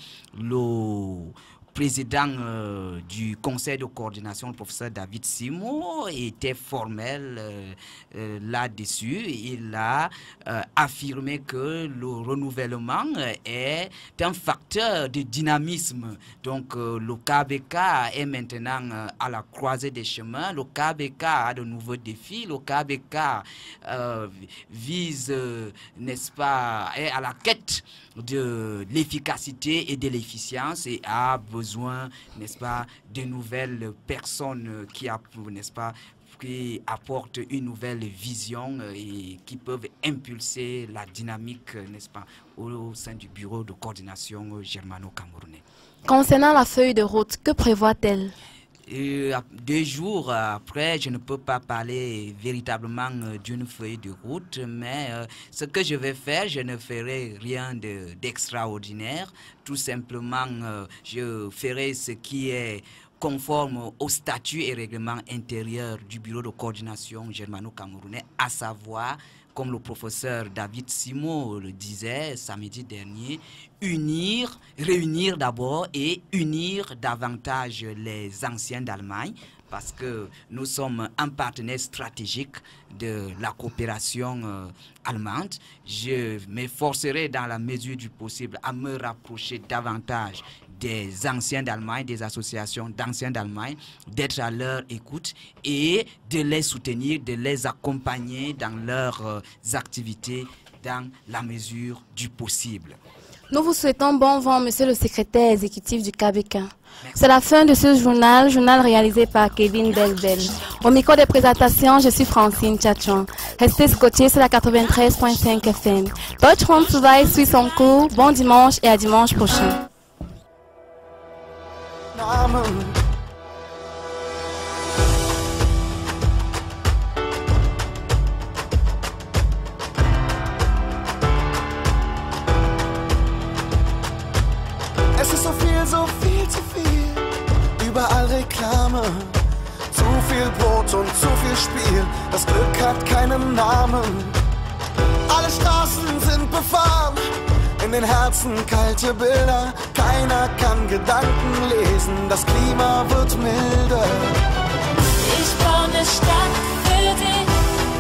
le président euh, du conseil de coordination, le professeur David Simo, était formel euh, euh, là-dessus. Il a euh, affirmé que le renouvellement est un facteur de dynamisme. Donc euh, le K B K est maintenant euh, à la croisée des chemins. Le K B K a de nouveaux défis. Le K B K euh, vise, euh, n'est-ce pas, est à la quête de l'efficacité et de l'efficience et a besoin, n'est-ce pas, de nouvelles personnes qui, n'est-ce pas, qui apportent une nouvelle vision et qui peuvent impulser la dynamique, n'est-ce pas, au sein du bureau de coordination germano-camerounais. Concernant la feuille de route, que prévoit-elle? Et deux jours après, je ne peux pas parler véritablement d'une feuille de route, mais euh, ce que je vais faire, je ne ferai rien de, d'extraordinaire. Tout simplement, euh, je ferai ce qui est conforme au statut et règlement intérieur du bureau de coordination germano-camerounais, à savoir, comme le professeur David Simo le disait samedi dernier, unir, réunir d'abord et unir davantage les anciens d'Allemagne, parce que nous sommes un partenaire stratégique de la coopération euh, allemande. Je m'efforcerai dans la mesure du possible à me rapprocher davantage des anciens d'Allemagne, des associations d'anciens d'Allemagne, d'être à leur écoute et de les soutenir, de les accompagner dans leurs euh, activités dans la mesure du possible. Nous vous souhaitons bon vent, monsieur le secrétaire exécutif du K B K. C'est la fin de ce journal, journal réalisé par Kevin Belbel. Au micro des présentations, je suis Francine Tchatchon. Restez scotchés sur la quatre-vingt-treize point cinq F M. Deutschland Zwei suit son cours. Bon dimanche et à dimanche prochain. Es ist so viel, so viel zu viel. Überall Reklame. Zu viel Brot und zu viel Spiel. Das Glück hat keinen Namen. Alle Straßen sind befahren. In den Herzen kalte Bilder. Keiner kann Gedanken lesen. Das Klima wird milder. Ich baue eine Stadt für dich.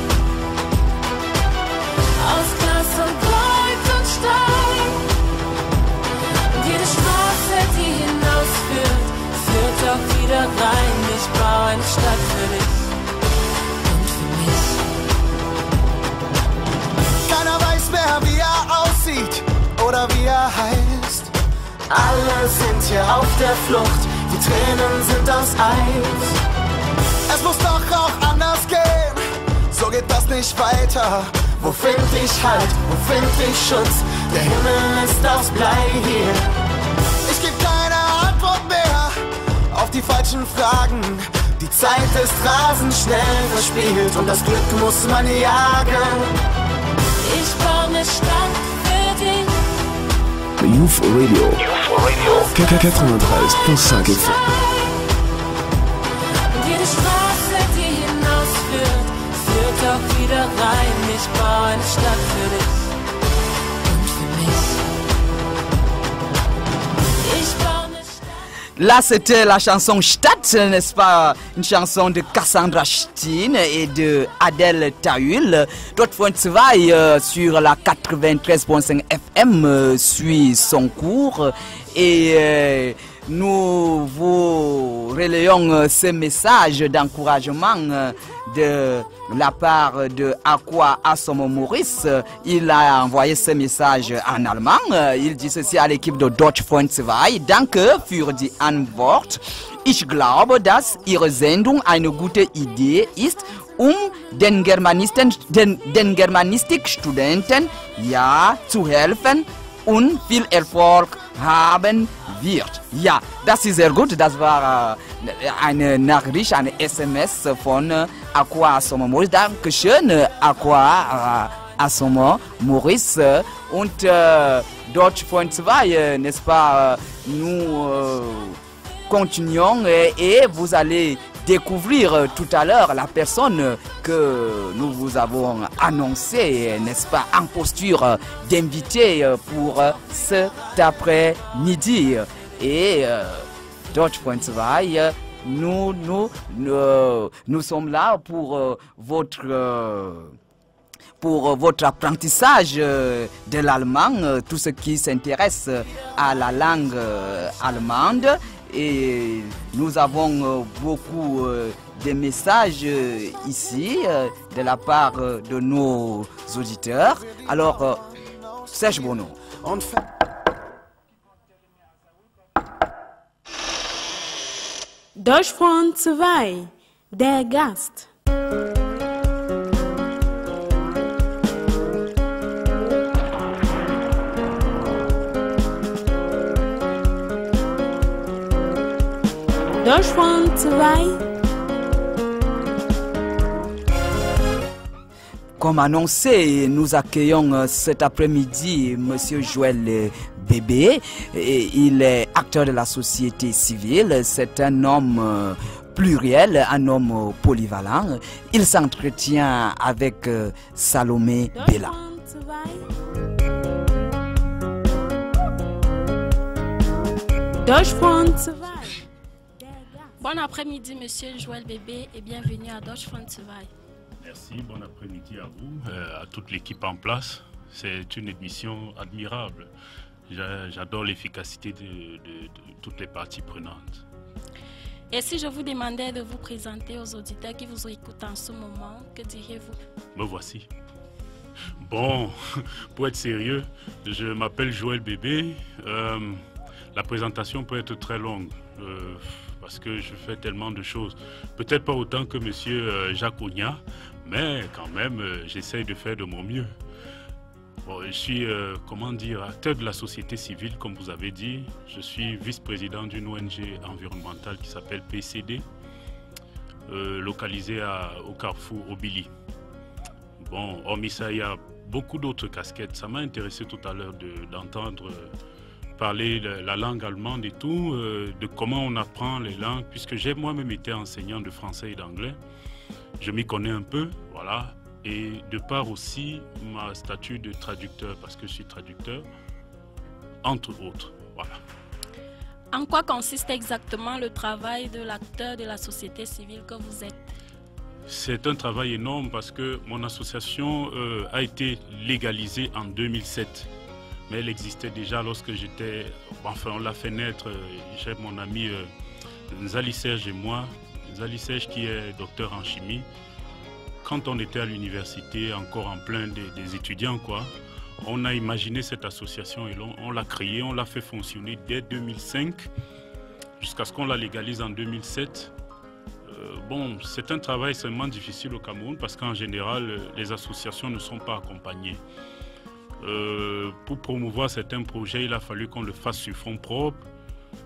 Aus Glas und Gold und Stein. Und jede Straße, die hinausführt, führt auch wieder rein. Ich baue eine Stadt für dich und für mich. Keiner weiß mehr, wie er aussieht oder wie er heißt. Alle sind hier auf der Flucht, die Tränen sind aus Eis. Es muss doch auch anders gehen, so geht das nicht weiter. Wo find ich Halt, wo find ich Schutz? Der Himmel ist aus Blei hier. Ich geb keine Antwort mehr, die falschen Fragen. Die Zeit ist rasend schnell verspielt und das Glück muss man jagen. Ich baue eine Stadt für dich. Youth Radio. Youth Radio. quatre-vingt-treize virgule cinq F M. Und jede Straße, die hinausführt, führt auch wieder rein. Ich baue eine Stadt für dich und für mich. Ich baue eine Stadt. Là, c'était la chanson Stadt, n'est-ce pas? Une chanson de Cassandra Steen et de Adèle Tahul. Dort Freund zwei euh, sur la quatre-vingt-treize virgule cinq F M euh, suit son cours et euh, nous vous relayons euh, ce message d'encouragement euh, de la part de Aqua Assomo Maurice. Il a envoyé ce message en allemand. Il dit ceci à l'équipe de Deutsch Freund zwei. Danke für die Antwort. Ich glaube, dass Ihre Sendung eine gute Idee ist, um den, Germanisten, den, den Germanistikstudenten ja zu helfen und viel Erfolg haben wird. Ja, das ist sehr gut. Das war äh, eine Nachricht, eine S M S von äh, Aqua Assomo Maurice. Dankeschön, äh, Aqua äh, Assomo Maurice. Und äh, Deutsch Freund zwei, äh, n'est-ce pas, äh, nous äh, continuons et, et vous allez découvrir euh, tout à l'heure la personne que nous vous avons annoncée, n'est-ce pas, en posture euh, d'invité euh, pour euh, cet après-midi. Et euh, Deutsch Freund zwei, euh, nous, nous, nous, nous sommes là pour euh, votre... Euh, pour votre apprentissage de l'allemand, tout ce qui s'intéresse à la langue allemande. Et nous avons beaucoup de messages ici de la part de nos auditeurs. Alors, Serge Bono. Deutsch Freund zwei, der Gast. Deutsch Freund zwei. Comme annoncé, nous accueillons cet après-midi M. Joël Bébé. Il est acteur de la société civile. C'est un homme pluriel, un homme polyvalent. Il s'entretient avec Salomé Bella. Deutsch Freund zwei. Bon après-midi, Monsieur Joël Bébé, et bienvenue à Deutsch Freund zwei. Merci, bon après-midi à vous, euh, à toute l'équipe en place. C'est une émission admirable. J'adore l'efficacité de, de, de toutes les parties prenantes. Et si je vous demandais de vous présenter aux auditeurs qui vous écoutent en ce moment, que diriez-vous? Me voici. Bon, pour être sérieux, je m'appelle Joël Bébé. Euh, la présentation peut être très longue. Euh, parce que je fais tellement de choses. Peut-être pas autant que M. Jacques Ogna, mais quand même, euh, j'essaye de faire de mon mieux. Bon, je suis, euh, comment dire, acteur de la société civile, comme vous avez dit. Je suis vice-président d'une O N G environnementale qui s'appelle P C D, euh, localisée à, au carrefour Obili. Bon, hormis ça, il y a beaucoup d'autres casquettes. Ça m'a intéressé tout à l'heure d'entendre... De, parler de la langue allemande et tout, euh, de comment on apprend les langues, puisque j'ai moi-même été enseignant de français et d'anglais. Je m'y connais un peu, voilà. Et de part aussi ma statut de traducteur, parce que je suis traducteur, entre autres, voilà. En quoi consiste exactement le travail de l'acteur de la société civile que vous êtes? C'est un travail énorme parce que mon association euh, a été légalisée en deux mille sept. Mais elle existait déjà lorsque j'étais... Enfin, on l'a fait naître. J'ai mon ami euh, Nzali Serge et moi. Nzali Serge qui est docteur en chimie. Quand on était à l'université, encore en plein des, des étudiants, quoi, on a imaginé cette association et on, on l'a créée, on l'a fait fonctionner dès deux mille cinq, jusqu'à ce qu'on la légalise en deux mille sept. Euh, bon, c'est un travail extrêmement difficile au Cameroun parce qu'en général, les associations ne sont pas accompagnées. Euh, pour promouvoir certains projets, il a fallu qu'on le fasse sur fonds propres.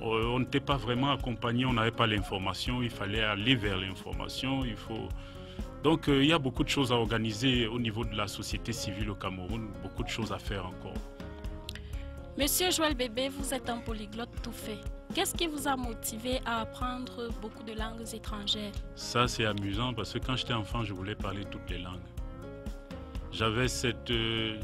on n'était pas vraiment accompagné, on n'avait pas l'information, il fallait aller vers l'information, il faut... Donc euh, il y a beaucoup de choses à organiser au niveau de la société civile au Cameroun, beaucoup de choses à faire encore. Monsieur Joël Bébé, vous êtes un polyglotte tout fait. Qu'est-ce qui vous a motivé à apprendre beaucoup de langues étrangères? Ça c'est amusant parce que quand j'étais enfant, je voulais parler toutes les langues. J'avais cette... Euh,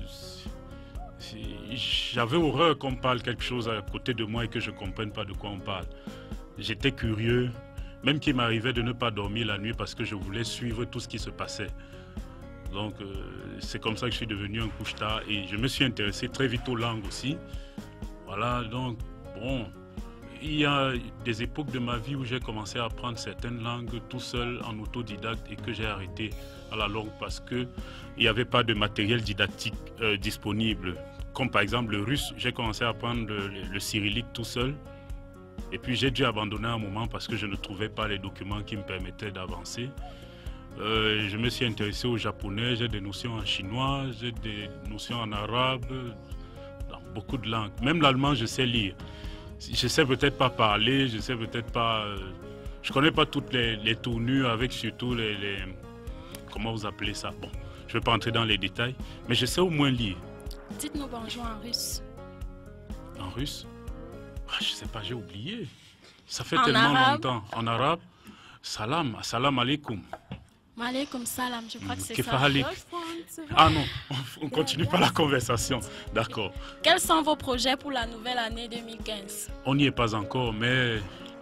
J'avais horreur qu'on parle quelque chose à côté de moi et que je ne comprenne pas de quoi on parle. J'étais curieux, même qu'il m'arrivait de ne pas dormir la nuit parce que je voulais suivre tout ce qui se passait. Donc euh, c'est comme ça que je suis devenu un couche-tard et je me suis intéressé très vite aux langues aussi. Voilà, donc bon, il y a des époques de ma vie où j'ai commencé à apprendre certaines langues tout seul en autodidacte et que j'ai arrêté à la longue parce qu'il n'y avait pas de matériel didactique euh, disponible. Comme par exemple le russe, j'ai commencé à apprendre le, le cyrillique tout seul. Et puis j'ai dû abandonner un moment parce que je ne trouvais pas les documents qui me permettaient d'avancer. Euh, je me suis intéressé au japonais, j'ai des notions en chinois, j'ai des notions en arabe, dans beaucoup de langues. Même l'allemand, je sais lire. Je sais peut-être pas parler, je sais peut-être pas... Euh, je connais pas toutes les, les tournures avec surtout les, les... Comment vous appelez ça? Bon, je ne vais pas entrer dans les détails, mais je sais au moins lire. Dites-nous bonjour en russe. En russe? Ah, je sais pas, j'ai oublié. Ça fait En tellement arabe? longtemps. En arabe, salam, salam alaikum. Malaikum salam, je crois que c'est ça. Kefahalik. Ah non, on ne continue pas la conversation. D'accord. Quels sont vos projets pour la nouvelle année deux mille quinze? On n'y est pas encore, mais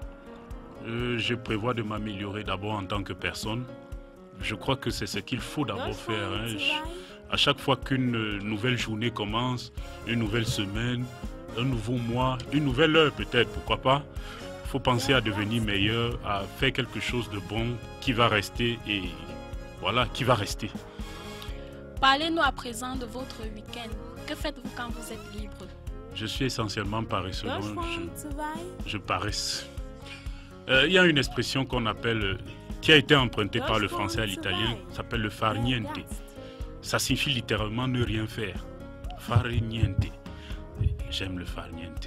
euh, je prévois de m'améliorer d'abord en tant que personne. Je crois que c'est ce qu'il faut d'abord faire. Hein. Je, à chaque fois qu'une nouvelle journée commence, une nouvelle semaine, un nouveau mois, une nouvelle heure peut-être, pourquoi pas, il faut penser à devenir meilleur, à faire quelque chose de bon qui va rester et voilà, qui va rester. Parlez-nous à présent de votre week-end. Que faites-vous quand vous êtes libre? Je suis essentiellement paresseux. Je, je paresse. Euh, il y a une expression qu'on appelle, qui a été empruntée par le français à l'italien, s'appelle le far niente. Ça signifie littéralement ne rien faire. Far niente. J'aime le far niente.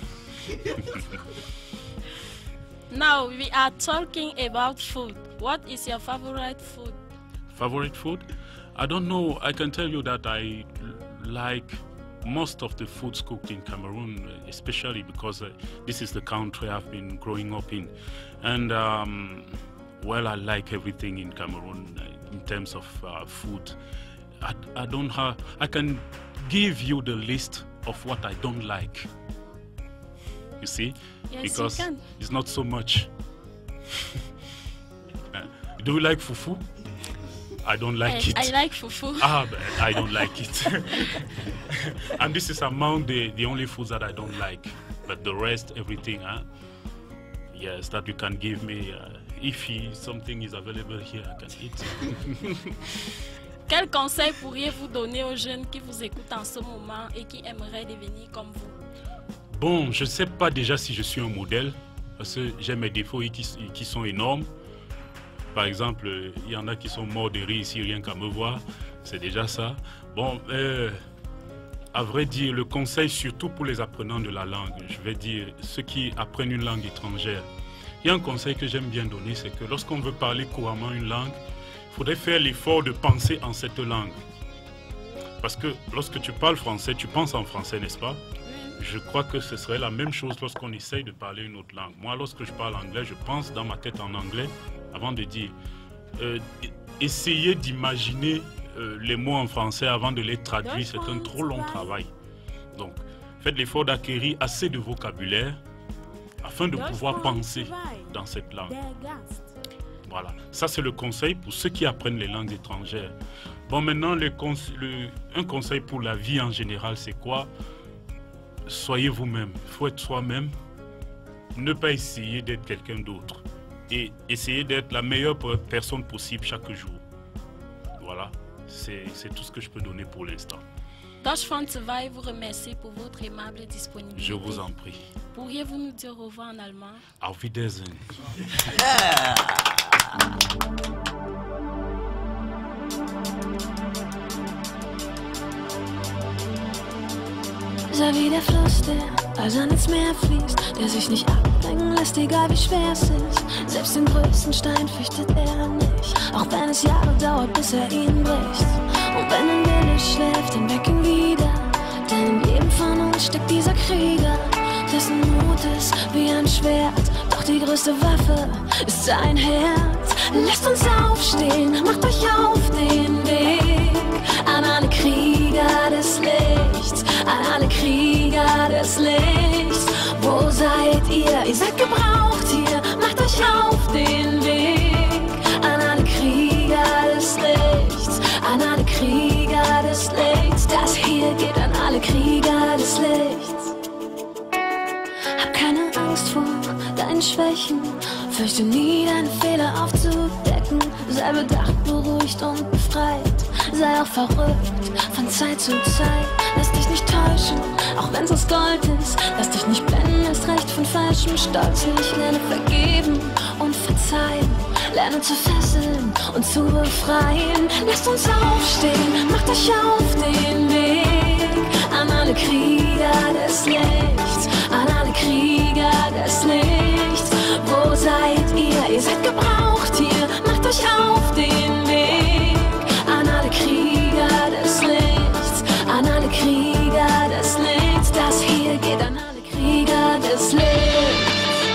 Now we are talking about food. What is your favorite food? Favorite food? I don't know. I can tell you that I like most of the foods cooked in Cameroon, especially because uh, this is the country I've been growing up in. And um, well, I like everything in Cameroon uh, in terms of uh, food. I, I don't have, I can give you the list of what I don't like. You see? Yes, because you can. It's not so much. uh, do you like fufu? I don't like I, it. I like fufu. Ah, but I don't like it. And this is among the, the only foods that I don't like. But the rest, everything, huh? Yes, that you can give me. Uh, if he, something is available here, I can eat. Quel conseil pourriez-vous donner aux jeunes qui vous écoutent en ce moment et qui aimeraient devenir comme vous? Bon, je ne sais pas déjà si je suis un modèle, parce que j'ai mes défauts qui, qui sont énormes. Par exemple, il y en a qui sont morts de rire ici, rien qu'à me voir. C'est déjà ça. Bon, euh, à vrai dire, le conseil, surtout pour les apprenants de la langue, je vais dire, ceux qui apprennent une langue étrangère, il y a un conseil que j'aime bien donner, c'est que lorsqu'on veut parler couramment une langue, il faudrait faire l'effort de penser en cette langue. Parce que lorsque tu parles français, tu penses en français, n'est-ce pas? Je crois que ce serait la même chose lorsqu'on essaye de parler une autre langue. Moi, lorsque je parle anglais, je pense dans ma tête en anglais avant de dire. Euh, essayez d'imaginer euh, les mots en français avant de les traduire, c'est un trop long travail. Donc, faites l'effort d'acquérir assez de vocabulaire afin de pouvoir penser dans cette langue. Voilà, ça c'est le conseil pour ceux qui apprennent les langues étrangères. Bon, maintenant, le cons le, un conseil pour la vie en général, c'est quoi? Soyez vous-même, il faut être soi-même, ne pas essayer d'être quelqu'un d'autre et essayer d'être la meilleure personne possible chaque jour. Voilà, c'est tout ce que je peux donner pour l'instant. Deutsche Front Zwei vous remercie pour votre aimable disponibilité. Je vous en prie. Pourriez-vous nous dire au revoir en allemand? Auf Wiedersehen. Sei wie der Fluss, der also ins Meer fließt, der sich nicht ab bringen lässt, egal wie schwer es ist. Selbst den größten Stein fürchtet er nicht, auch wenn es Jahre dauert, bis er ihn bricht. Und wenn ein Wille schläft, dann weck ihn wieder, denn in jedem von uns steckt dieser Krieger, dessen Mut ist wie ein Schwert, doch die größte Waffe ist sein Herz. Lasst uns aufstehen, macht euch auf den Weg an alle Krieger des Lichts, an alle Krieger des Lichts. Wo seid ihr? Ihr seid gebraucht hier, macht euch auf den Weg an alle Krieger des Lichts, an alle Krieger des Lichts. Das hier geht an alle Krieger des Lichts. Hab keine Angst vor deinen Schwächen, fürchte nie deine Fehler aufzudecken. Sei bedacht, beruhigt und befreit, sei auch verrückt von Zeit zu Zeit. Lass dich nicht täuschen, auch wenn's aus Gold ist. Lass dich nicht blenden, erst recht von falschem Stolz. Ich lerne vergeben und verzeihen, lerne zu fesseln und zu befreien. Lasst uns aufstehen, macht euch auf den Weg an alle Krieger des Lichts, an alle Krieger des Lichts. Wo seid ihr? Ihr seid gebraucht hier, macht euch auf den Weg an alle Krieger des Lichts, an alle Krieger des Lichts. Das hier geht an alle Krieger des Lichts.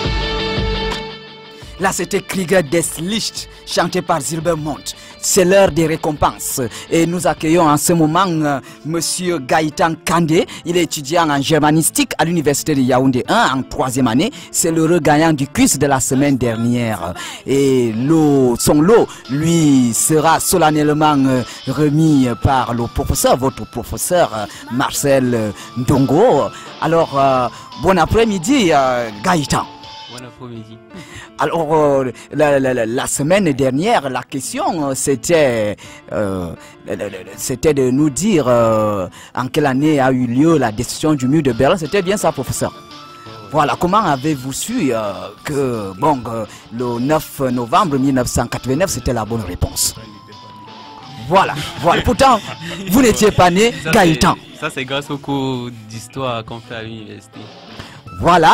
Là, c'était Krieger des Lichts, chanté par Zilbermont. C'est l'heure des récompenses. Et nous accueillons en ce moment euh, Monsieur Gaëtan Kandé. Il est étudiant en germanistique à l'université de Yaoundé un en troisième année. C'est le regagnant du quiz de la semaine dernière. Et l'eau, son lot, lui, sera solennellement euh, remis par le professeur, votre professeur euh, Marcel euh, Ndongo. Alors, euh, bon après-midi, euh, Gaëtan. Bon après-midi. Alors, euh, la, la, la, la semaine dernière, la question, c'était euh, c'était de nous dire euh, en quelle année a eu lieu la destruction du mur de Berlin. C'était bien ça, professeur? Voilà, comment avez-vous su euh, que bon, euh, le neuf novembre mille neuf cent quatre-vingt-neuf, c'était la bonne réponse? Voilà, voilà. Pourtant, vous n'étiez pas né, Gaëtan. Ça, c'est grâce au cours d'histoire qu'on fait à l'université. Voilà,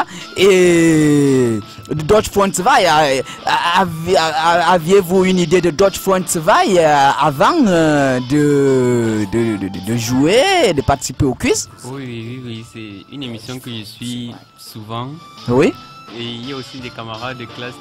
et Deutsche Freund zwei, aviez-vous une idée de Deutsche Freund zwei avant de, de, de, de jouer, de participer au quiz? Oui, oui, oui, c'est une émission que je suis souvent. Oui. Et il y a aussi des camarades de classe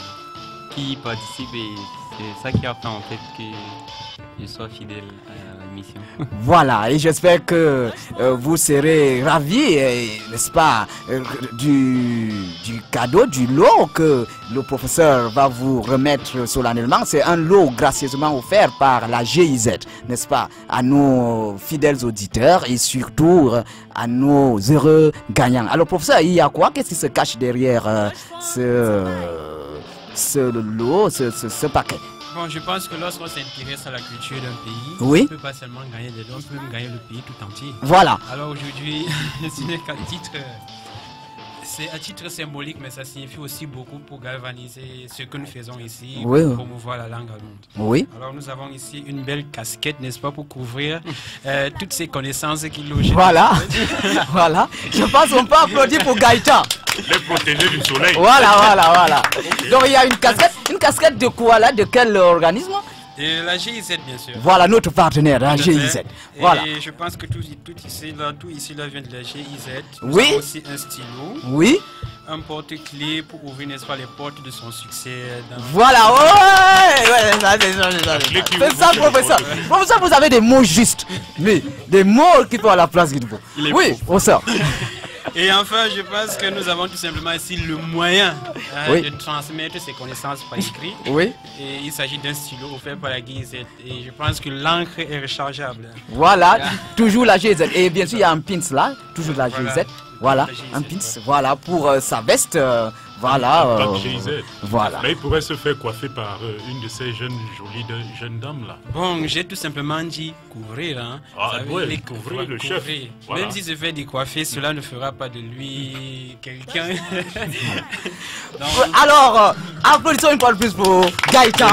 qui participent et c'est ça qui a fait en fait que je sois fidèle à la mission. Voilà, et j'espère que euh, vous serez ravis, n'est-ce pas, euh, du, du cadeau, du lot que le professeur va vous remettre solennellement. C'est un lot gracieusement offert par la G I Z, n'est-ce pas, à nos fidèles auditeurs et surtout euh, à nos heureux gagnants. Alors professeur, il y a quoi? Qu'est-ce qui se cache derrière euh, ce, euh, ce lot, ce, ce, ce paquet? Bon, je pense que lorsqu'on s'intéresse à la culture d'un pays, oui, on ne peut pas seulement gagner des dons, on peut même gagner le pays tout entier. Voilà. Alors aujourd'hui, ce n'est qu'à titre, c'est à titre symbolique, mais ça signifie aussi beaucoup pour galvaniser ce que nous faisons ici, oui, pour promouvoir la langue allemande. Oui. Alors nous avons ici une belle casquette, n'est-ce pas, pour couvrir euh, toutes ces connaissances qui logent. Voilà. Voilà. Je pense qu'on peut applaudir pour Gaëtan. Les protéger du soleil. Voilà, voilà, voilà. Donc il y a une casquette. Une casquette de quoi là? De quel organisme? Et la G I Z, bien sûr. Voilà, notre partenaire, la G I Z. Voilà. Et je pense que tout, tout, ici, là, tout ici là vient de la G I Z. Nous oui. avons aussi un stylo. Oui. Un porte-clés pour ouvrir, n'est-ce pas, les portes de son succès. Dans voilà, ouais, ouais, c'est ça, c'est ça, c'est ça. C'est ça, professeur. Professeur, vous avez des mots justes. Mais des mots qui font à la place qu'il faut. Oui, professeur. Et enfin, je pense que nous avons tout simplement ici le moyen hein, oui. de transmettre ces connaissances par écrit. Oui. Et il s'agit d'un stylo offert par la G I Z. Et je pense que l'encre est rechargeable. Voilà, toujours la G I Z. Et bien sûr, il y a un pins là, toujours la G I Z. Voilà, un pins, voilà, pour euh, sa veste. Euh, Voilà. Euh, voilà. Mais il pourrait se faire coiffer par euh, une de ces jeunes jolies de, jeunes dames là. Bon, j'ai tout simplement dit couvrir. Hein. Ah, ouais, les couvrir le couvrir. chef. Voilà. Même s'il se fait décoiffer, cela ne fera pas de lui quelqu'un. Alors, euh, applaudissons une fois de plus pour Gaëtan.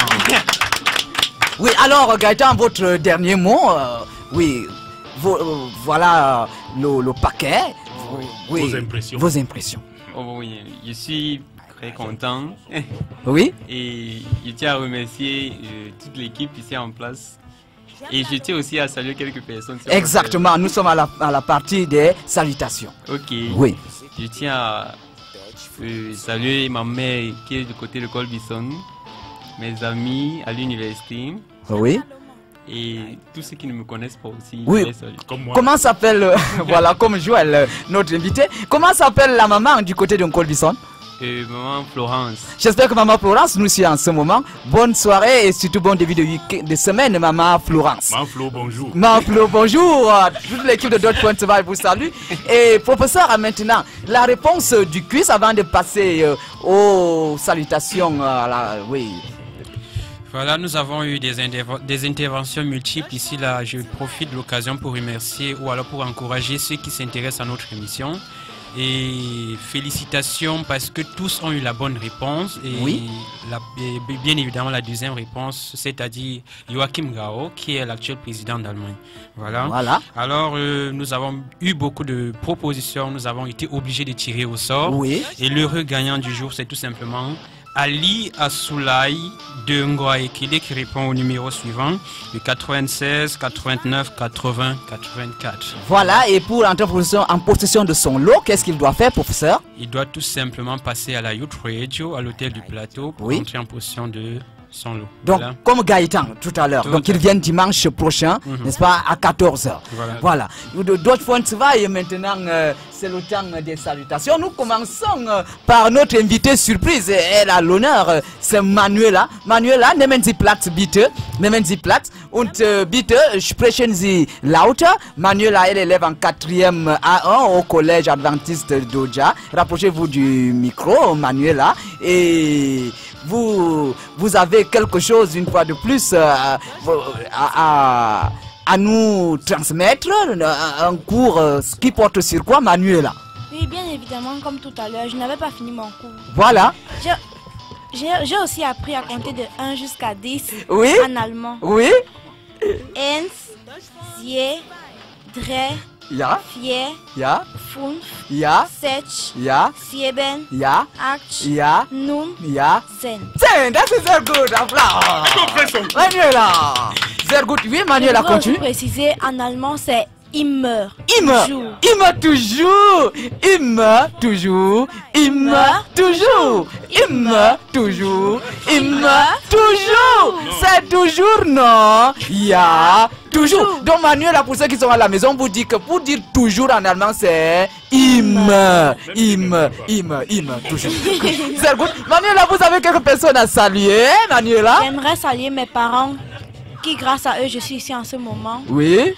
Oui, alors Gaëtan, votre dernier mot. Euh, oui, vo, euh, voilà le, le paquet. Oui, vos impressions. Vos impressions. Oh, oui, je suis très content. Oui. Et je tiens à remercier euh, toute l'équipe ici en place. Et je tiens aussi à saluer quelques personnes. Exactement, nous sommes à la, à la partie des salutations. Ok. Oui. Je tiens à euh, saluer ma mère qui est du côté de Colbison, mes amis à l'université. Oui. Et tous ceux qui ne me connaissent pas aussi. Oui. Comme moi. Comment s'appelle, voilà, comme Joël, notre invité, comment s'appelle la maman du côté de Colbison? Euh, maman Florence. J'espère que maman Florence nous suit en ce moment. Bonne soirée et surtout bon début de, week- de semaine, maman Florence. Maman Flo, bonjour. Maman Flo, bonjour. Toute l'équipe de Dodge Point Survive vous salue. Et professeur, maintenant, la réponse du quiz avant de passer euh, aux salutations. À la, oui. Voilà, nous avons eu des, des interventions multiples ici. Là, je profite de l'occasion pour remercier ou alors pour encourager ceux qui s'intéressent à notre émission. Et félicitations parce que tous ont eu la bonne réponse. Et, oui. la, et bien évidemment la deuxième réponse, c'est-à-dire Joachim Gao, qui est l'actuel président d'Allemagne. Voilà. Voilà. Alors, euh, nous avons eu beaucoup de propositions. Nous avons été obligés de tirer au sort. Oui. Et l'heureux gagnant du jour, c'est tout simplement Ali Assoulaye de Ngoaekele qui répond au numéro suivant, le quatre-vingt-seize, quatre-vingt-neuf, quatre-vingts, quatre-vingt-quatre. Voilà, et pour entrer en possession de son lot, qu'est-ce qu'il doit faire, professeur? Il doit tout simplement passer à la Youth Radio, à l'hôtel du plateau, pour oui. entrer en possession de son lot. Donc, voilà. Comme Gaëtan tout à l'heure, donc ils viennent dimanche prochain, mm-hmm. n'est-ce pas, à quatorze heures. Voilà. voilà. D'autres points de va et maintenant, euh, c'est le temps des salutations. Nous commençons euh, par notre invité surprise. Elle a l'honneur, euh, c'est Manuela. Manuela, nehmen Sie Platz bitte. Nehmen Sie Platz. Und äh, bitte sprechen Sie lauter. Manuela, elle élève en quatrième A un au collège adventiste d'Oja. Rapprochez-vous du micro, Manuela. Et vous, vous avez quelque chose, une fois de plus, euh, à, à, à nous transmettre, un cours euh, qui porte sur quoi, Manuela? Oui, bien évidemment, comme tout à l'heure, je n'avais pas fini mon cours. Voilà. J'ai aussi appris à compter de un jusqu'à dix oui. en allemand. Oui. Eins, zwei, drei, ja. vier, ja. fünf, ja. sechs, ja. sieben, ja. acht, ja. neun, ja. zehn. Zehn, das ist sehr gut. Applaus. Manuela. Sehr gut. Oui, Manuela, continue. Je voudrais aussi préciser, en allemand, c'est immer. Immer. Toujours. Immer toujours. Immer toujours. Immer toujours. Immer toujours. Immer toujours. C'est toujours, non? Ya. Toujours. Donc, Manuela, pour ceux qui sont à la maison, vous dit que pour dire toujours en allemand, c'est immer. Immer. Immer. Immer. Toujours. C'est good. Manuela, vous avez quelques personnes à saluer, Manuela? J'aimerais saluer mes parents, qui, grâce à eux, je suis ici en ce moment. Oui.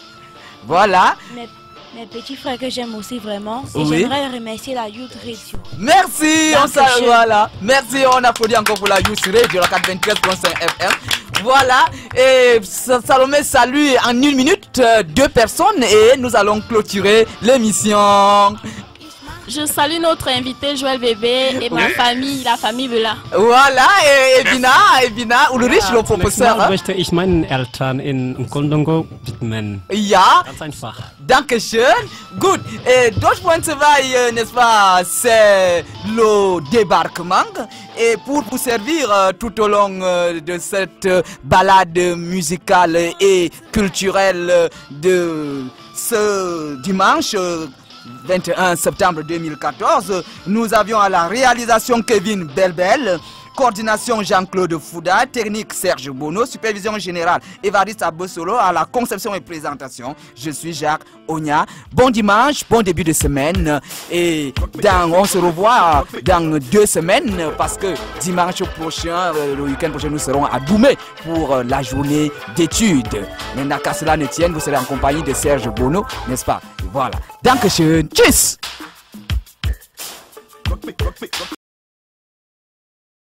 Voilà. Mes, mes petits frères que j'aime aussi vraiment. Et oui. j'aimerais remercier la Youth Radio. Merci. On salue, voilà. Merci. On applaudit encore pour la Youth Radio, la quatre-vingt-treize point cinq F M. Voilà. Et Salomé salue en une minute deux personnes et nous allons clôturer l'émission. Je salue notre invité Joël Bébé et ma famille, la famille Vela. Voilà, et Ebina, Ebina, Ulrich, le professeur. Zunächst möchte ich meinen Eltern in Kondongo widmen. Ja. Ganz einfach. Dankeschön. Good. Et Dodge Point Survive, n'est-ce pas, c'est le débarquement. Et pour vous servir euh, tout au long euh, de cette euh, balade musicale et culturelle de ce dimanche, euh, vingt et un septembre deux mille quatorze, nous avions à la réalisation Kevin Belbel, coordination Jean-Claude Fouda, technique Serge Bono, supervision générale Évariste Abosolo, à la conception et présentation, je suis Jacques Ogna. Bon dimanche, bon début de semaine et dans, on se revoit dans deux semaines parce que dimanche prochain, le week-end prochain, nous serons à Doumé pour la journée d'études. Maintenant qu'à cela ne tienne, vous serez en compagnie de Serge Bono, n'est-ce pas? Voilà. Dankeschön. Tschüss.